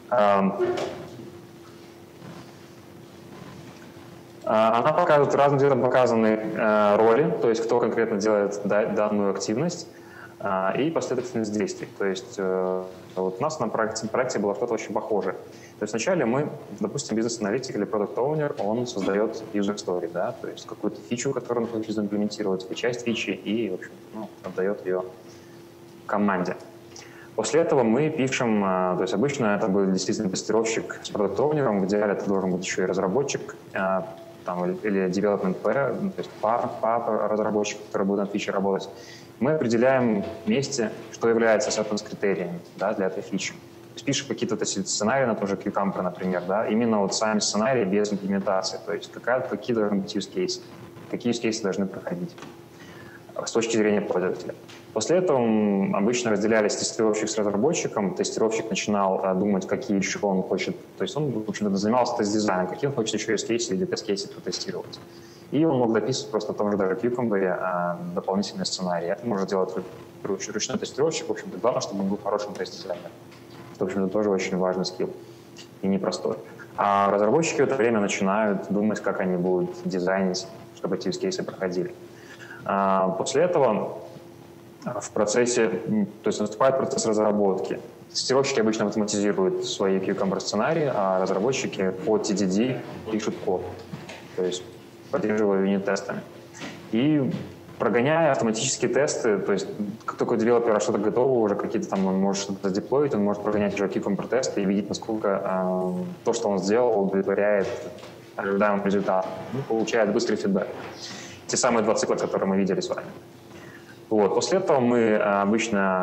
Speaker 1: она показывает, разным цветом показаны роли, то есть кто конкретно делает данную активность, и последовательность действий. То есть вот у нас на проекте, проекте было что-то очень похожее. То есть вначале мы, допустим, бизнес-аналитик или продукт-оунер, он создает user story, да, то есть какую-то фичу, которую он хочет заимплементировать, или часть фичи, и, в общем, ну, отдает ее команде. После этого мы пишем, то есть обычно это будет действительно тестировщик с продукт-оунером, в идеале это должен быть еще и разработчик, там, или development pair, то есть пар, пар разработчик, который будет над фичей работать. Мы определяем вместе, что является acceptance-критериями, да, для этой фичи. То есть пишем какие-то сценарии на том же Cucumber, например, да, именно вот сами сценарии без имплементации, то есть какая, какие должны быть use cases, какие use cases должны проходить с точки зрения пользователя. После этого обычно разделялись тестировщик с разработчиком, тестировщик начинал а, думать, какие еще он хочет, то есть он, в общем-то, занимался тест-дизайном, какие он хочет еще use cases или тест-кейсы протестировать. И он мог дописывать просто в том же даже Cucumber а, дополнительные сценарии. Это может делать ручной тестировщик, в общем-то, главное, чтобы он был хорошим тест-дизайнером. Это, в общем-то, тоже очень важный скилл и непростой. А разработчики в это время начинают думать, как они будут дизайнить, чтобы эти use cases проходили. А, после этого в процессе, то есть наступает процесс разработки. Тестировщики обычно автоматизируют свои Cucumber сценарии, а разработчики по ти ди ди пишут код, то есть поддерживая юнит-тестами. И прогоняя автоматические тесты, то есть как только у девелопера что-то готово, уже какие-то там он может что-то задеплоить, он может прогонять уже Cucumber тесты и видеть, насколько э, то, что он сделал, удовлетворяет ожидаемым результатам. Ну, получает быстрый фидбэк. Те самые два цикла, которые мы видели с вами. Вот. После этого мы обычно,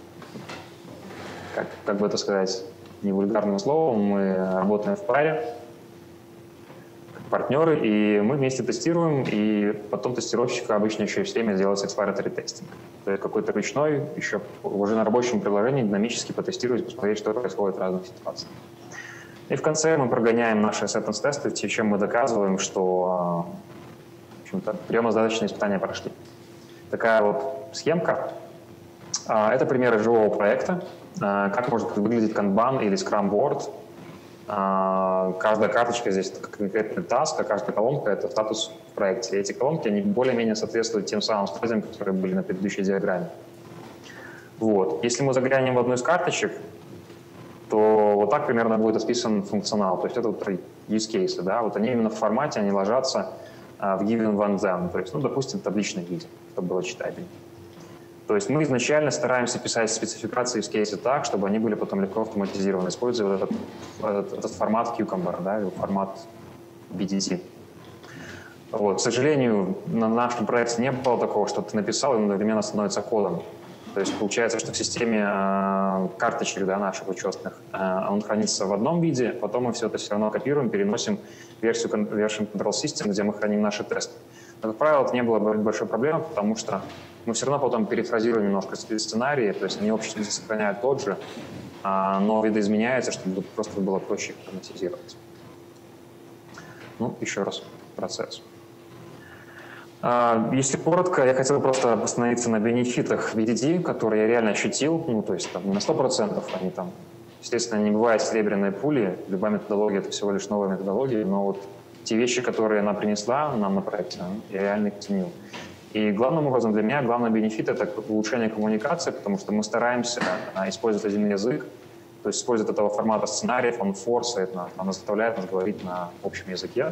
Speaker 1: как, как бы это сказать, не вульгарным словом, мы работаем в паре, как партнеры, и мы вместе тестируем, и потом тестировщик обычно еще и все время делает exploratory тестинг. То есть какой-то ручной, еще уже на рабочем приложении динамически потестировать, посмотреть, что происходит в разных ситуациях. И в конце мы прогоняем наши acceptance-тесты, чем мы доказываем, что в общем-то, приемо-задачные испытания прошли. Такая вот схемка. Это примеры живого проекта. Как может выглядеть канбан или скрам-борд. Каждая карточка здесь это конкретный таск, а каждая колонка — это статус в проекте. И эти колонки, они более-менее соответствуют тем самым стадиям, которые были на предыдущей диаграмме. Вот. Если мы заглянем в одну из карточек, то вот так примерно будет расписан функционал. То есть это вот use cases, да, вот они именно в формате, они ложатся в given one them, то есть, ну, допустим, в табличном виде, чтобы было читабельно. То есть мы изначально стараемся писать спецификации use cases так, чтобы они были потом легко автоматизированы, используя этот, этот, этот формат Cucumber, да, или формат би ди ти. Вот. К сожалению, на нашем проекте не было такого, что ты написал, и он одновременно становится кодом. То есть получается, что в системе э, карточек, да, наших учетных, э, он хранится в одном виде, потом мы все это все равно копируем, переносим в версию version control system, где мы храним наши тесты. Но, как правило, это не было большой проблемой, потому что мы все равно потом перефразируем немножко сценарии, то есть они общество сохраняют тот же, а, но видоизменяется, чтобы просто было проще их автоматизировать. Ну, еще раз, процесс. Если коротко, я хотел просто остановиться на бенефитах би ди ди, которые я реально ощутил, ну, то есть там не на сто процентов, они там, естественно, не бывает серебряной пули, любая методология — это всего лишь новая методология, но вот те вещи, которые она принесла нам на проекте, я реально их ценил. И главным образом для меня главный бенефит — это улучшение коммуникации, потому что мы стараемся использовать один язык, то есть использовать этого формата сценариев, он форсает нас, он заставляет нас говорить на общем языке.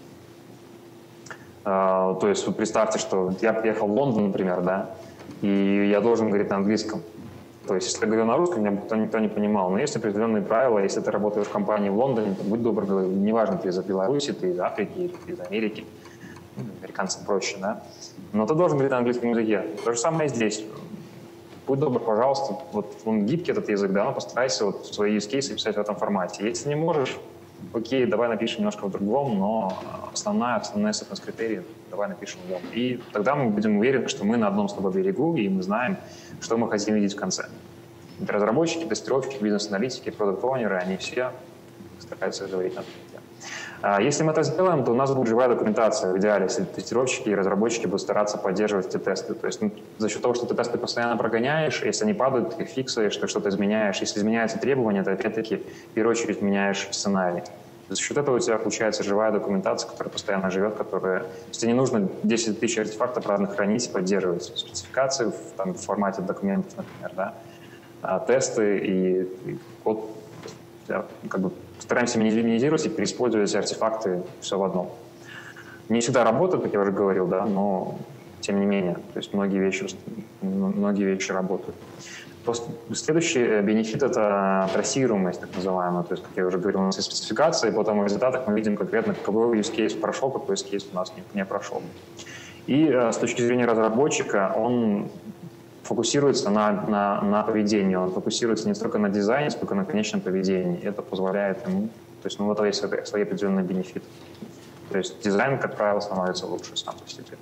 Speaker 1: То есть вот представьте, что я приехал в Лондон, например, да, и я должен говорить на английском. То есть если я говорю на русском, меня никто, никто не понимал. Но есть определенные правила. Если ты работаешь в компании в Лондоне, то будь добр, неважно, ты из Беларуси, ты из Африки, или ты из Америки, американцам проще, да, но ты должен говорить на английском языке. То же самое и здесь. Будь добр, пожалуйста, вот он гибкий, этот язык, да, но постарайся вот свои use cases писать в этом формате. Если не можешь, окей, давай напишем немножко в другом, но основная, основная сетность критерий давай напишем в нем. И тогда мы будем уверены, что мы на одном с тобой берегу, и мы знаем, что мы хотим видеть в конце. Это разработчики, тестировщики, бизнес-аналитики, продакт-оунеры, они все стараются говорить на этом языке. Если мы это сделаем, то у нас будет живая документация. В идеале, если тестировщики и разработчики будут стараться поддерживать эти тесты. То есть ну, за счет того, что ты тесты постоянно прогоняешь, если они падают, ты их фиксуешь, ты что-то изменяешь. Если изменяются требования, то опять-таки в первую очередь меняешь сценарий. За счет этого у тебя получается живая документация, которая постоянно живет, которая... То есть тебе не нужно десять тысяч артефактов разных хранить и поддерживать. Спецификации в, там, в формате документов, например, да? А тесты и, и код. Как бы стараемся минимизировать и переиспользовать артефакты все в одном. Не всегда работает, как я уже говорил, да, но тем не менее. То есть многие вещи, многие вещи работают. Просто следующий бенефит — это трассируемость, так называемая. То есть, как я уже говорил, у нас есть спецификация, и потом в результатах мы видим конкретно, какой use case прошел, какой use case у нас не, не прошел. И э, с точки зрения разработчика, он фокусируется на, на, на поведении, он фокусируется не столько на дизайне, сколько на конечном поведении. Это позволяет ему, то есть ну, в этом есть свои определенные бенефиты. То есть дизайн, как правило, становится лучше сам по себе.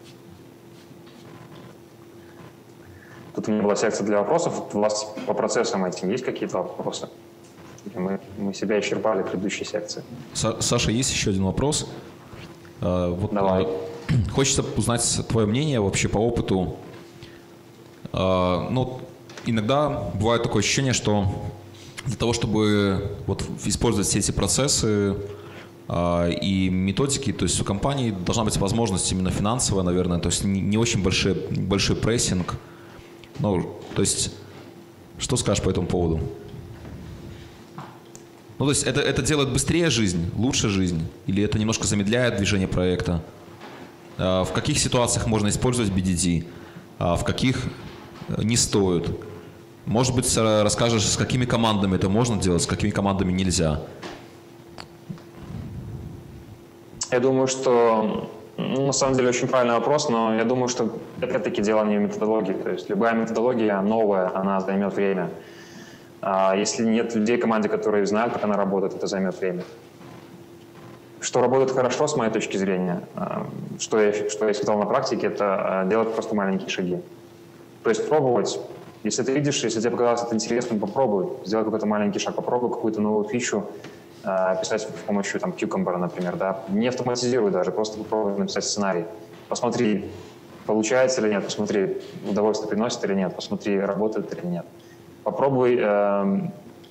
Speaker 1: Тут у меня была секция для вопросов. У вас по процессам этим есть какие-то вопросы? Мы, мы себя исчерпали в предыдущей секции.
Speaker 4: Саша, есть еще один вопрос. Вот,
Speaker 1: Давай.
Speaker 4: Хочется узнать твое мнение вообще по опыту. Ну, иногда бывает такое ощущение, что для того, чтобы вот использовать все эти процессы и методики, то есть у компании должна быть возможность именно финансовая, наверное, то есть не очень большой, большой прессинг. Ну, то есть, что скажешь по этому поводу? Ну, то есть это, это делает быстрее жизнь, лучше жизнь? Или это немножко замедляет движение проекта? В каких ситуациях можно использовать би ди ди? В каких не стоит? Может быть, расскажешь, с какими командами это можно делать, с какими командами нельзя?
Speaker 1: Я думаю, что, ну, на самом деле, очень правильный вопрос, но я думаю, что опять-таки дело не в методологии. То есть любая методология новая, она займет время. А если нет людей в команде, которые знают, как она работает, это займет время. Что работает хорошо, с моей точки зрения, что я, что я испытал на практике, это делать просто маленькие шаги. То есть пробовать. Если ты видишь, если тебе показалось это интересным, попробуй. Сделай какой-то маленький шаг, попробуй какую-то новую фичу писать с помощью там, Cucumber, например. Да? Не автоматизируй даже, просто попробуй написать сценарий. Посмотри, получается или нет, посмотри, удовольствие приносит или нет, посмотри, работает или нет. Попробуй, э,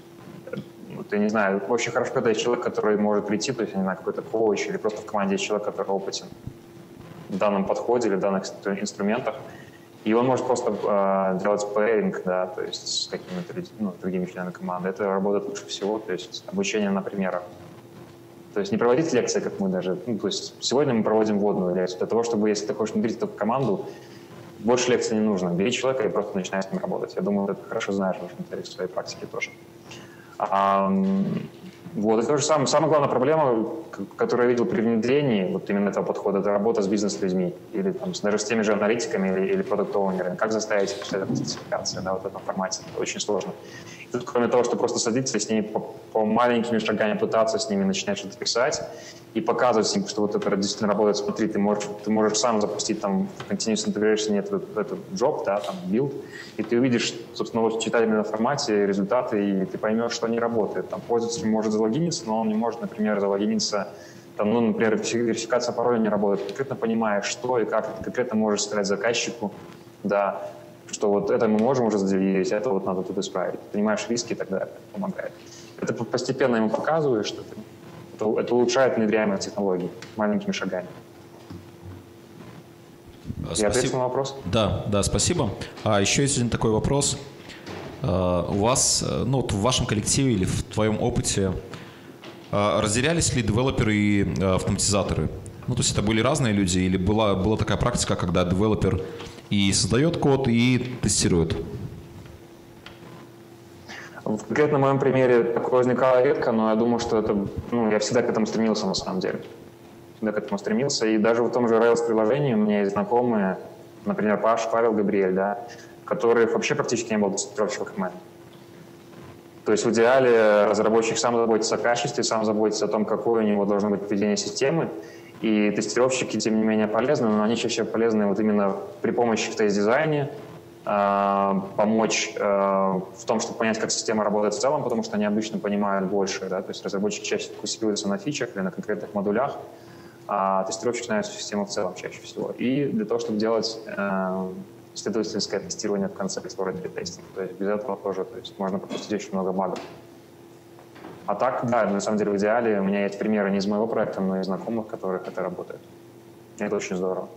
Speaker 1: я не знаю, очень хорошо, когда есть человек, который может прийти, то есть, я не знаю, какой-то коуч или просто в команде есть человек, который опытен в данном подходе или в данных инструментах. И он может просто э, делать пэринг, да, то есть с какими-то ну, другими членами команды. Это работает лучше всего, то есть обучение на примерах. То есть не проводить лекции, как мы даже... Ну, то есть сегодня мы проводим вводную лекцию. Для того, чтобы, если ты хочешь внедрить эту команду, больше лекций не нужно. Бери человека и просто начинай с ним работать. Я думаю, ты это хорошо знаешь в своей практике тоже. А, вот, это тоже самое, самая главная проблема, которую я видел при внедрении вот именно этого подхода, это работа с бизнес-людьми или там, даже с теми же аналитиками или, или продукт-оунерами. Как заставить их писать спецификации, да, вот в этом формате. Это очень сложно. И тут, кроме того, что просто садиться с ними по, по маленькими шагами, пытаться с ними начинать что-то писать и показывать им, что вот это действительно работает. Смотри, ты можешь, ты можешь сам запустить там в Continuous Integration этот, этот job, да, там, build, и ты увидишь, собственно, в читабельном формате результаты, и ты поймешь, что не работает. Там пользователь может залогиниться, но он не может, например, залогиниться, там, ну, например, верификация пароля не работает. Ты конкретно понимаешь, что и как, ты конкретно можешь сказать заказчику, да, что вот это мы можем уже заделить, это вот надо тут исправить. Понимаешь риски и так далее, помогает. Это постепенно ему показываешь, что ты Это, это улучшает внедряемые технологии маленькими шагами.
Speaker 4: Спасибо.
Speaker 1: Я ответил на вопрос?
Speaker 4: Да, да, спасибо. А еще есть один такой вопрос. У вас, ну, вот в вашем коллективе или в твоем опыте разделялись ли девелоперы и автоматизаторы? Ну, то есть это были разные люди или была, была такая практика, когда девелопер и создает код, и тестирует?
Speaker 1: В конкретно моем примере такое возникало редко, но я думаю, что это, ну, я всегда к этому стремился на самом деле. Всегда к этому стремился. И даже в том же Rails-приложении у меня есть знакомые, например, Паш, Павел, Габриэль, да, которые вообще практически не был тестировщиком команды. То есть в идеале разработчик сам заботится о качестве, сам заботится о том, какое у него должно быть поведение системы. И тестировщики, тем не менее, полезны, но они чаще полезны вот именно при помощи в тест-дизайне, э, помочь э, в том, чтобы понять, как система работает в целом, потому что они обычно понимают больше. Да? То есть разработчики чаще фокусируются на фичах или на конкретных модулях, а тестировщик знает всю систему в целом чаще всего. И для того, чтобы делать э, исследовательское тестирование в конце exploratory testing. То есть без этого тоже то есть можно пропустить очень много багов. А так, да, на самом деле в идеале у меня есть примеры не из моего проекта, но и знакомых, в которых это работает. И это очень здорово.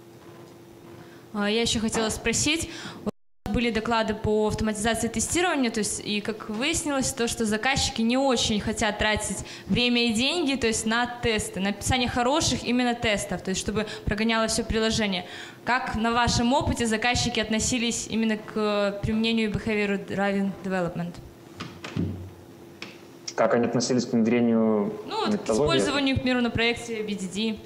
Speaker 2: Я еще хотела спросить, были доклады по автоматизации тестирования, то есть и как выяснилось, то, что заказчики не очень хотят тратить время и деньги, то есть на тесты, на написание хороших именно тестов, то есть чтобы прогоняло все приложение. Как на вашем опыте заказчики относились именно к применению Behavior Driven Development?
Speaker 1: Как они относились к внедрению
Speaker 2: Ну, вот к использованию, к примеру, на проекте би ди ди.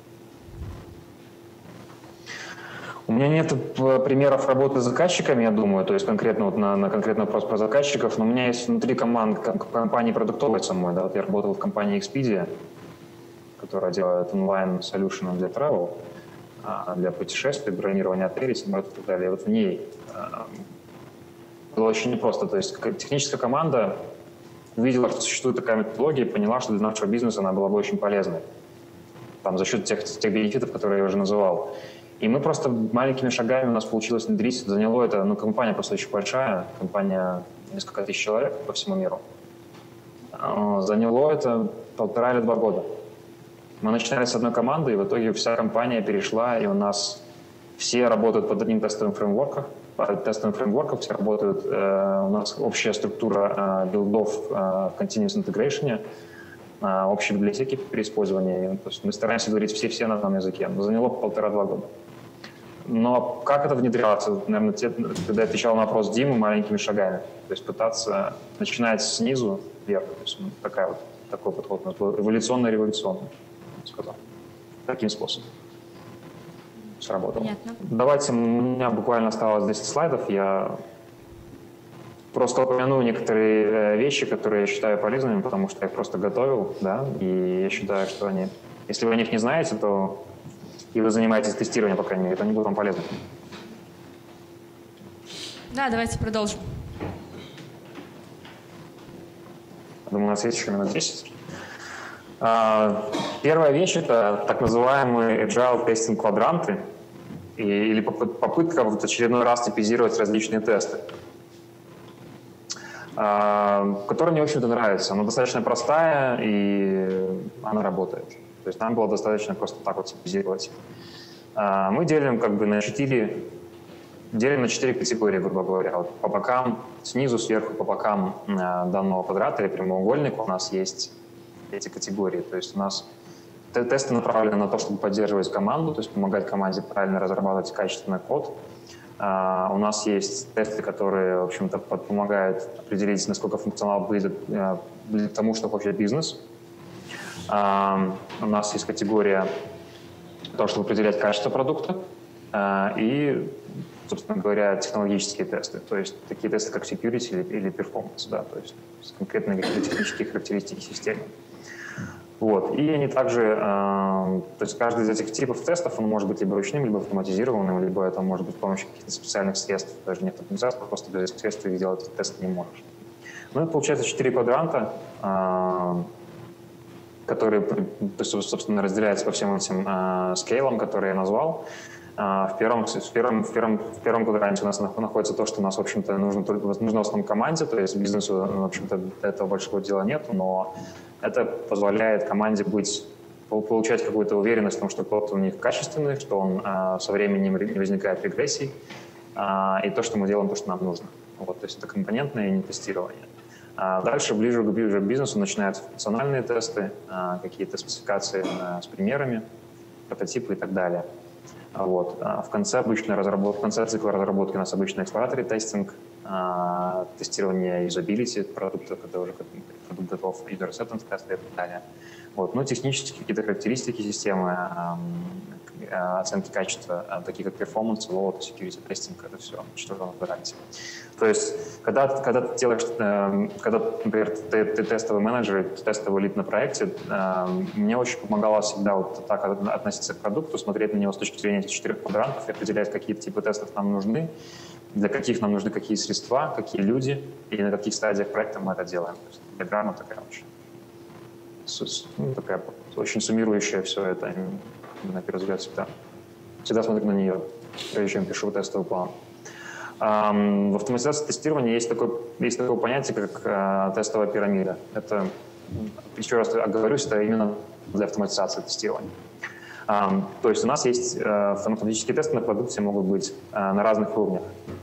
Speaker 1: У меня нет примеров работы с заказчиками, я думаю, то есть конкретно вот на, на конкретный вопрос про заказчиков, но у меня есть внутри команд, компании продуктовой самой. Да, вот я работал в компании Expedia, которая делает онлайн-солюшены для travel, для путешествий, бронирования отелей, самолетов и так далее. Вот в ней было очень непросто. То есть техническая команда увидела, что существует такая методология, и поняла, что для нашего бизнеса она была бы очень полезной. Там, за счет тех, тех бенефитов, которые я уже называл. И мы просто маленькими шагами у нас получилось внедрить. Заняло это, ну, компания просто очень большая, компания несколько тысяч человек по всему миру. Заняло это полтора или два года. Мы начинали с одной команды, и в итоге вся компания перешла, и у нас все работают под одним тестовым фреймворком. Под тестовым фреймворком все работают. Э, у нас общая структура э, билдов э, в Continuous Integration, э, общие библиотеки при использовании. То есть мы стараемся говорить все-все на одном языке. Но заняло полтора-два года. Но как это внедряться? Наверное, те, когда я отвечал на вопрос Димы, маленькими шагами. То есть пытаться начинать снизу вверх. То есть, ну, такая вот, такой подход у нас был эволюционно-революционный, сказал. Таким способом. Сработало.
Speaker 2: Понятно.
Speaker 1: Давайте, у меня буквально осталось десять слайдов. Я просто упомяну некоторые вещи, которые я считаю полезными, потому что я их просто готовил, да, и я считаю, что они, если вы о них не знаете, то и вы занимаетесь тестированием, по крайней мере, то они будут вам полезны.
Speaker 2: Да, давайте продолжим.
Speaker 1: Думаю, у нас есть еще минут десять. Первая вещь — это так называемые agile тестинг квадранты или попытка в очередной раз типизировать различные тесты, которая мне, в общем-то, нравится. Она достаточно простая, и она работает. То есть нам было достаточно просто так вот типизировать. Мы делим как бы на четыре, делим на четыре категории, грубо говоря. Вот по бокам, снизу, сверху, по бокам данного квадрата или прямоугольника у нас есть эти категории. То есть у нас тесты направлены на то, чтобы поддерживать команду, то есть помогать команде правильно разрабатывать качественный код. Uh, у нас есть тесты, которые, в общем-то, помогают определить, насколько функционал близок, uh, близок к тому, что хочет бизнес. Uh, у нас есть категория того, чтобы определять качество продукта. Uh, и, собственно говоря, технологические тесты. То есть такие тесты, как security или, или performance, да, то есть конкретные какие-то технические характеристики системы. Вот. И они также, э, то есть каждый из этих типов тестов, он может быть либо ручным, либо автоматизированным, либо это может быть с помощью каких-то специальных средств. Даже нет автоматизации, просто без этих средств их делать тест не можешь. Ну, это получается четыре квадранта, э, которые, то есть, собственно, разделяются по всем этим э, скейлам, которые я назвал. В первом, в, первом, в, первом, в первом квадранте у нас находится то, что у нас, в общем-то, нужно, только, нужно в основном команде, то есть бизнесу, в общем-то, этого большого дела нет, но это позволяет команде быть, получать какую-то уверенность в том, что код у них качественный, что он а, со временем не возникает регрессий, а, и то, что мы делаем, то, что нам нужно. Вот, то есть это компонентное и не тестирование. А дальше, ближе, ближе к бизнесу, начинаются функциональные тесты, а, какие-то спецификации а, с примерами, прототипы и так далее. Вот. В конце обычной разработки, в конце цикла разработки у нас обычно exploratory тестинг, тестирование юзабилити продукта, когда уже продукт готов, user acceptance тесты и так далее. Вот. Ну, технические какие-то характеристики системы, оценки качества, такие как performance, load, security testing, это все, что вы выбираете. То есть, когда, когда ты делаешь, когда, например, ты, ты тестовый менеджер, ты тестовый лид на проекте, мне очень помогало всегда вот так относиться к продукту, смотреть на него с точки зрения этих четырех квадрантов и определять, какие типы тестов нам нужны, для каких нам нужны какие средства, какие люди и на каких стадиях проекта мы это делаем. То есть, диаграмма такая очень, ну, такая очень суммирующая все это. На первый взгляд, всегда. Всегда смотрю на нее, прежде чем пишу тестовый план. Um, в автоматизации тестирования есть такое, есть такое понятие, как uh, тестовая пирамида. Это, еще раз оговорюсь, это именно для автоматизации тестирования. Um, то есть у нас есть uh, автоматические тесты на продукте могут быть uh, на разных уровнях.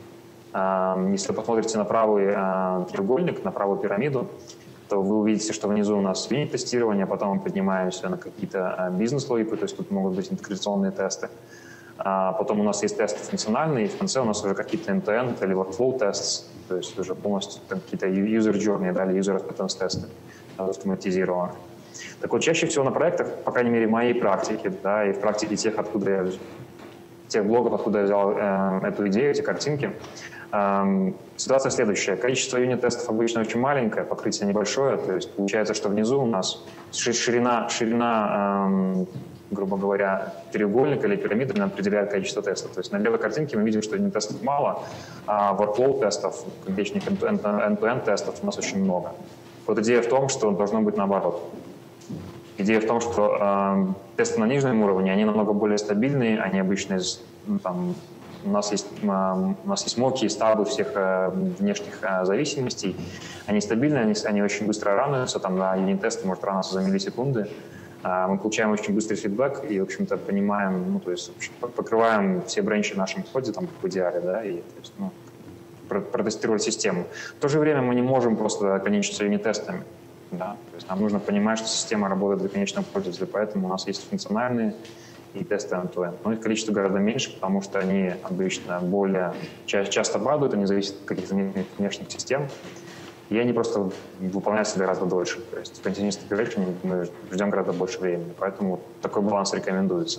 Speaker 1: Um, если вы посмотрите на правый uh, треугольник, на правую пирамиду, то вы увидите, что внизу у нас юнит-тестирование, потом мы поднимаемся на какие-то бизнес-логику, то есть тут могут быть интеграционные тесты. А потом у нас есть тесты функциональные, и в конце у нас уже какие-то end-to-end или workflow tests, то есть уже полностью какие-то user journey, да, или user acceptance тесты автоматизированы. Так вот, чаще всего на проектах, по крайней мере, в моей практике, да, и в практике тех, откуда я, тех блогов, откуда я взял э, эту идею, эти картинки, ситуация следующая. Количество юнит-тестов обычно очень маленькое, покрытие небольшое. То есть получается, что внизу у нас ширина, ширина эм, грубо говоря, треугольника или пирамиды определяет количество тестов. То есть на левой картинке мы видим, что юнит-тестов мало, а workflow-тестов, конечных end-to-end тестов у нас очень много. Вот идея в том, что должно быть наоборот. Идея в том, что э, тесты на нижнем уровне, они намного более стабильные, они обычно из, ну, там, У нас есть, у нас есть моки, стабы всех внешних зависимостей. Они стабильные, они, они очень быстро рануются. Там на юнит-тесты может раниться за миллисекунды. Мы получаем очень быстрый фидбэк и, в общем-то, понимаем, ну, то есть покрываем все бренчи в нашем коде там, в идеале, да, и то есть, ну, протестировать систему. В то же время мы не можем просто ограничиться юнит-тестами. Да? То есть нам нужно понимать, что система работает для конечного пользователя, поэтому у нас есть функциональные и тесты end-to-end. Но их количество гораздо меньше, потому что они обычно более ча- часто падают, они зависят от каких-то внешних систем, и они просто выполняются гораздо дольше. То есть в continuous integration мы ждем гораздо больше времени, поэтому такой баланс рекомендуется.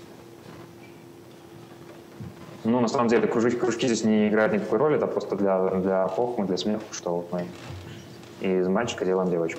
Speaker 1: Ну, на самом деле, кружки, кружки здесь не играют никакой роли, это просто для, для хохмы, для смеха, что вот мы из мальчика делаем девочку.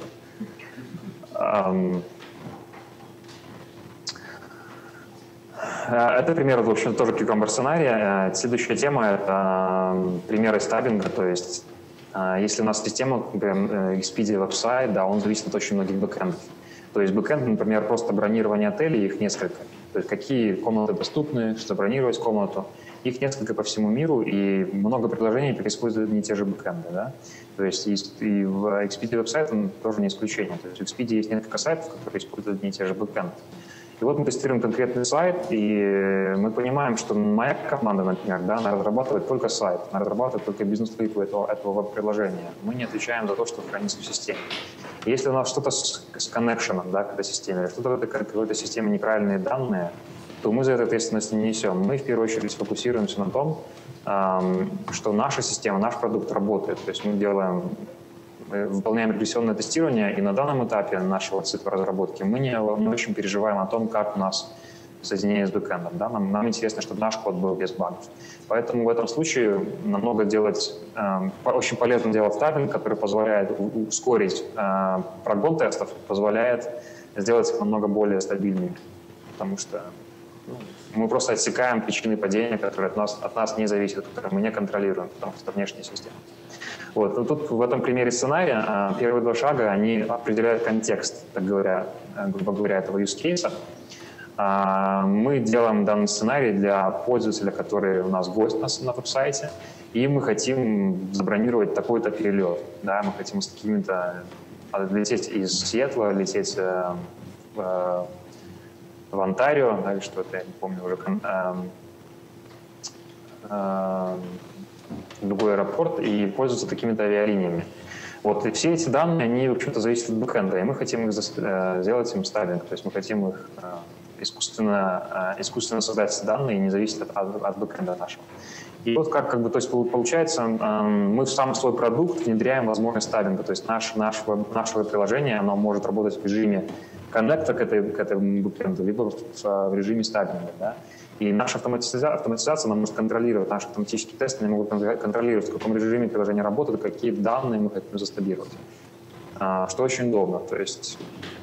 Speaker 1: Это пример, в общем, тоже cucumber сценария. Следующая тема – это примеры стаббинга, то есть если у нас система, например, Expedia веб-сайт, да, он зависит от очень многих бэкэндов. То есть бэкэнд, например, просто бронирование отелей, их несколько. То есть какие комнаты доступны, что забронировать комнату. Их несколько по всему миру, и много приложений переиспользуют не те же бэкэнды. Да? То есть и в Expedia веб-сайт он тоже не исключение. То есть в Expedia есть несколько сайтов, которые используют не те же бэкэнды. И вот мы тестируем конкретный сайт, и мы понимаем, что моя команда, например, да, она разрабатывает только сайт, она разрабатывает только бизнес-логику этого, этого веб-приложения. Мы не отвечаем за то, что хранится в системе. И если у нас что-то с, с коннекшеном, да, к этой системе, или что-то в этой какой-то системе неправильные данные, то мы за это ответственность не несем. Мы в первую очередь фокусируемся на том, эм, что наша система, наш продукт работает. То есть мы делаем, мы выполняем регрессионное тестирование, и на данном этапе нашего цикла разработки мы не, не очень переживаем о том, как у нас соединение с бэкэндом. Да? Нам, нам интересно, чтобы наш код был без багов. Поэтому в этом случае намного делать, э, очень полезно делать стаббинг, который позволяет ускорить э, прогон тестов, позволяет сделать их намного более стабильными. Потому что ну, мы просто отсекаем причины падения, которые от нас, от нас не зависят, которые мы не контролируем, потому что это внешняя система. Вот. Но тут в этом примере сценария первые два шага, они определяют контекст, так говоря, грубо говоря, этого use case. Мы делаем данный сценарий для пользователя, который у нас гость на, на веб-сайте, и мы хотим забронировать такой-то перелет. Да? Мы хотим с какими-то лететь из Сиэтла, лететь э, в, в Онтарио, да, или что-то, я не помню уже, э, э, другой аэропорт, и пользоваться такими-то авиалиниями. Вот, и все эти данные, они, в общем-то, зависят от бэкэнда, и мы хотим их э, сделать им стабилинг, то есть мы хотим их э, искусственно, э, искусственно создать данные, не зависит от, от, от бэкэнда нашего. И вот как, как бы, то есть получается, э, мы в сам свой продукт внедряем возможность стабилинга, то есть наш, наш, наше приложение, оно может работать в режиме коннекта к, этой, к этому бэкэнду, либо в, в режиме стабилинга, да. И наша автоматизация, автоматизация она может контролировать, наши автоматические тесты они могут контролировать, в каком режиме приложение работает, какие данные мы хотим застабилировать. Что очень удобно. То есть,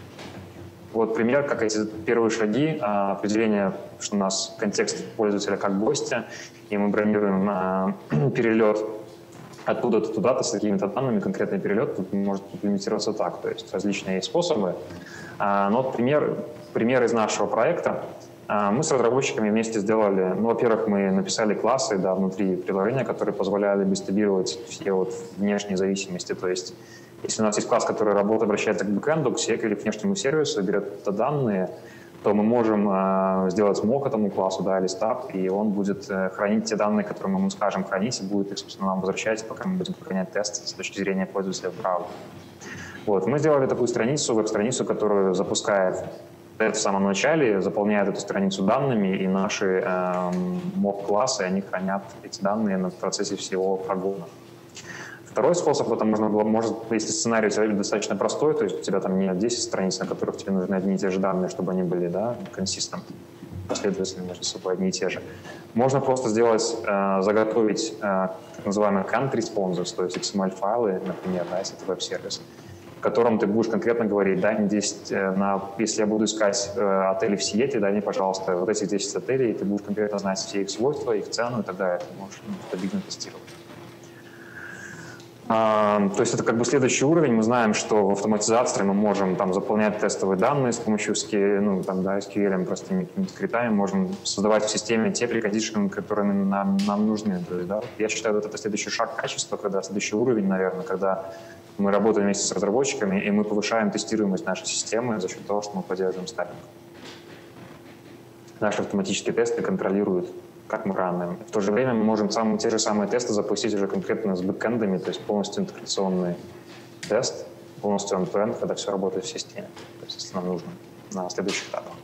Speaker 1: вот пример, как эти первые шаги, определение, что у нас контекст пользователя как гостя, и мы бронируем перелет оттуда-то туда-то с какими-то данными, конкретный перелет тут может имплементироваться так. То есть различные есть способы. Но вот пример, пример из нашего проекта. Мы с разработчиками вместе сделали, ну, во-первых, мы написали классы, да, внутри приложения, которые позволяли дистабировать все вот внешние зависимости. То есть, если у нас есть класс, который работает, обращается к бэкэнду, к сек или к внешнему сервису, берет данные, то мы можем э, сделать мок этому классу, да, или стаб, и он будет э, хранить те данные, которые мы ему скажем хранить, и будет их, собственно, нам возвращать, пока мы будем прогонять тест с точки зрения пользователя в браузере. Вот, мы сделали такую страницу, веб-страницу, которую запускает в самом начале, заполняет эту страницу данными, и наши э, мок-классы, они хранят эти данные на процессе всего прогона. Второй способ, это можно было, может, если сценарий у тебя достаточно простой, то есть у тебя там не десять страниц, на которых тебе нужны одни и те же данные, чтобы они были, да, consistent, последовательно между собой одни и те же. Можно просто сделать, э, заготовить э, так называемые country responses, то есть икс эм эль-файлы, например, да, если это веб-сервис, в котором ты будешь конкретно говорить, дай мне десять, на, если я буду искать э, отели в Сиэтле, дай мне, пожалуйста, вот эти десять отелей, и ты будешь конкретно знать все их свойства, их цену, и тогда ты можешь ну, стабильно тестировать. А, то есть это как бы следующий уровень. Мы знаем, что в автоматизации мы можем там заполнять тестовые данные с помощью ну, там, да, эс кью эль, простыми скриптами, можем создавать в системе те прекондишны, которые нам, нам нужны. То есть, да, я считаю, вот это следующий шаг качества, когда следующий уровень, наверное, когда мы работаем вместе с разработчиками, и мы повышаем тестируемость нашей системы за счет того, что мы поддерживаем стабилинг. Наши автоматические тесты контролируют, как мы раним. В то же время мы можем сам, те же самые тесты запустить уже конкретно с бэкэндами, то есть полностью интеграционный тест, полностью end-to-end, когда все работает в системе, то есть если нам нужно на следующих этапах.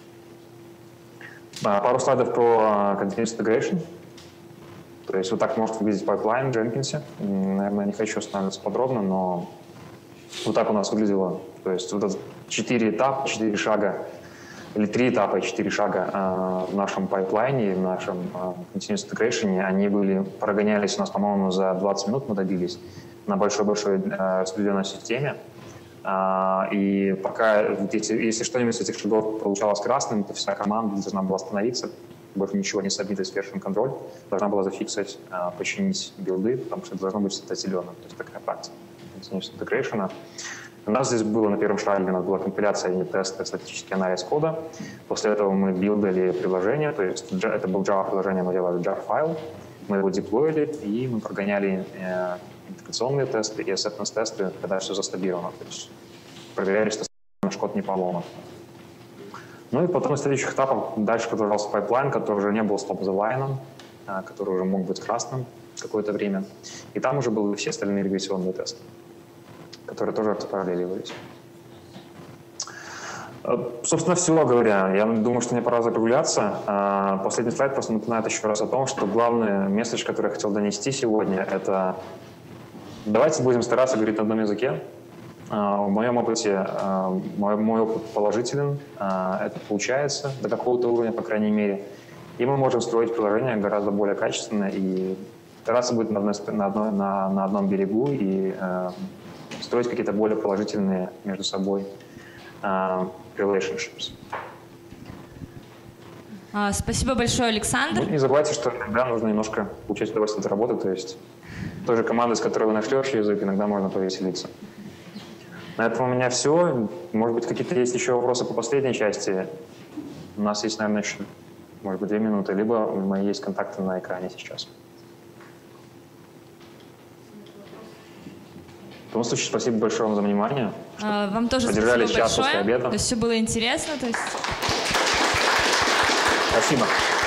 Speaker 1: Пару слайдов про Continuous Integration. То есть вот так может выглядеть пайплайн в Jenkins. Наверное, не хочу останавливаться подробно, но вот так у нас выглядело. То есть вот это четыре этапа, четыре шага, или три этапа и четыре шага э, в нашем пайплайне, в нашем э, Continuous Integration, они были, прогонялись у нас, по-моему, за двадцать минут мы добились на большой-большой э, распределенной системе. Э, и пока, если, если что-нибудь из этих шагов получалось красным, то вся команда должна была остановиться, больше ничего не сабмитить в version control, должна была зафиксить, э, починить билды, потому что это должно быть что-то зеленым. То есть такая практика Continuous Integration. У нас здесь было на первом шаге, у нас была компиляция юнит-теста, статический анализ кода. После этого мы билдили приложение, то есть это был Java-приложение, мы делали jar-файл, мы его деплоили, и мы прогоняли э, интеграционные тесты и acceptance-тесты, когда все застабилировано, то есть проверяли, что наш код не поломан. Ну и потом на следующих этапах дальше продолжался пайплайн, который уже не был stop the line, э, который уже мог быть красным какое-то время. И там уже были все остальные регрессионные тесты, которые тоже автопараллеливались. Собственно, все говоря, я думаю, что мне пора закругляться. Последний слайд просто напоминает еще раз о том, что главный месседж, который я хотел донести сегодня, это давайте будем стараться говорить на одном языке. В моем опыте, мой, мой опыт положителен, это получается до какого-то уровня, по крайней мере. И мы можем строить приложение гораздо более качественно и стараться быть на, одной, на, одной, на, на одном берегу и строить какие-то более положительные между собой uh, relationships.
Speaker 2: А, спасибо большое, Александр.
Speaker 1: Ну, не забывайте, что иногда нужно немножко получать удовольствие от работы, то есть той же командой, с которой вы нашли общий язык, иногда можно повеселиться. На этом у меня все. Может быть, какие-то есть еще вопросы по последней части? У нас есть, наверное, еще, может быть, две минуты, либо у меня есть контакты на экране сейчас. В любом случае, спасибо большое вам за внимание.
Speaker 2: А, вам тоже
Speaker 1: поддержали
Speaker 2: спасибо
Speaker 1: час
Speaker 2: большое.
Speaker 1: после обеда.
Speaker 2: То есть все было интересно. То есть...
Speaker 1: Спасибо.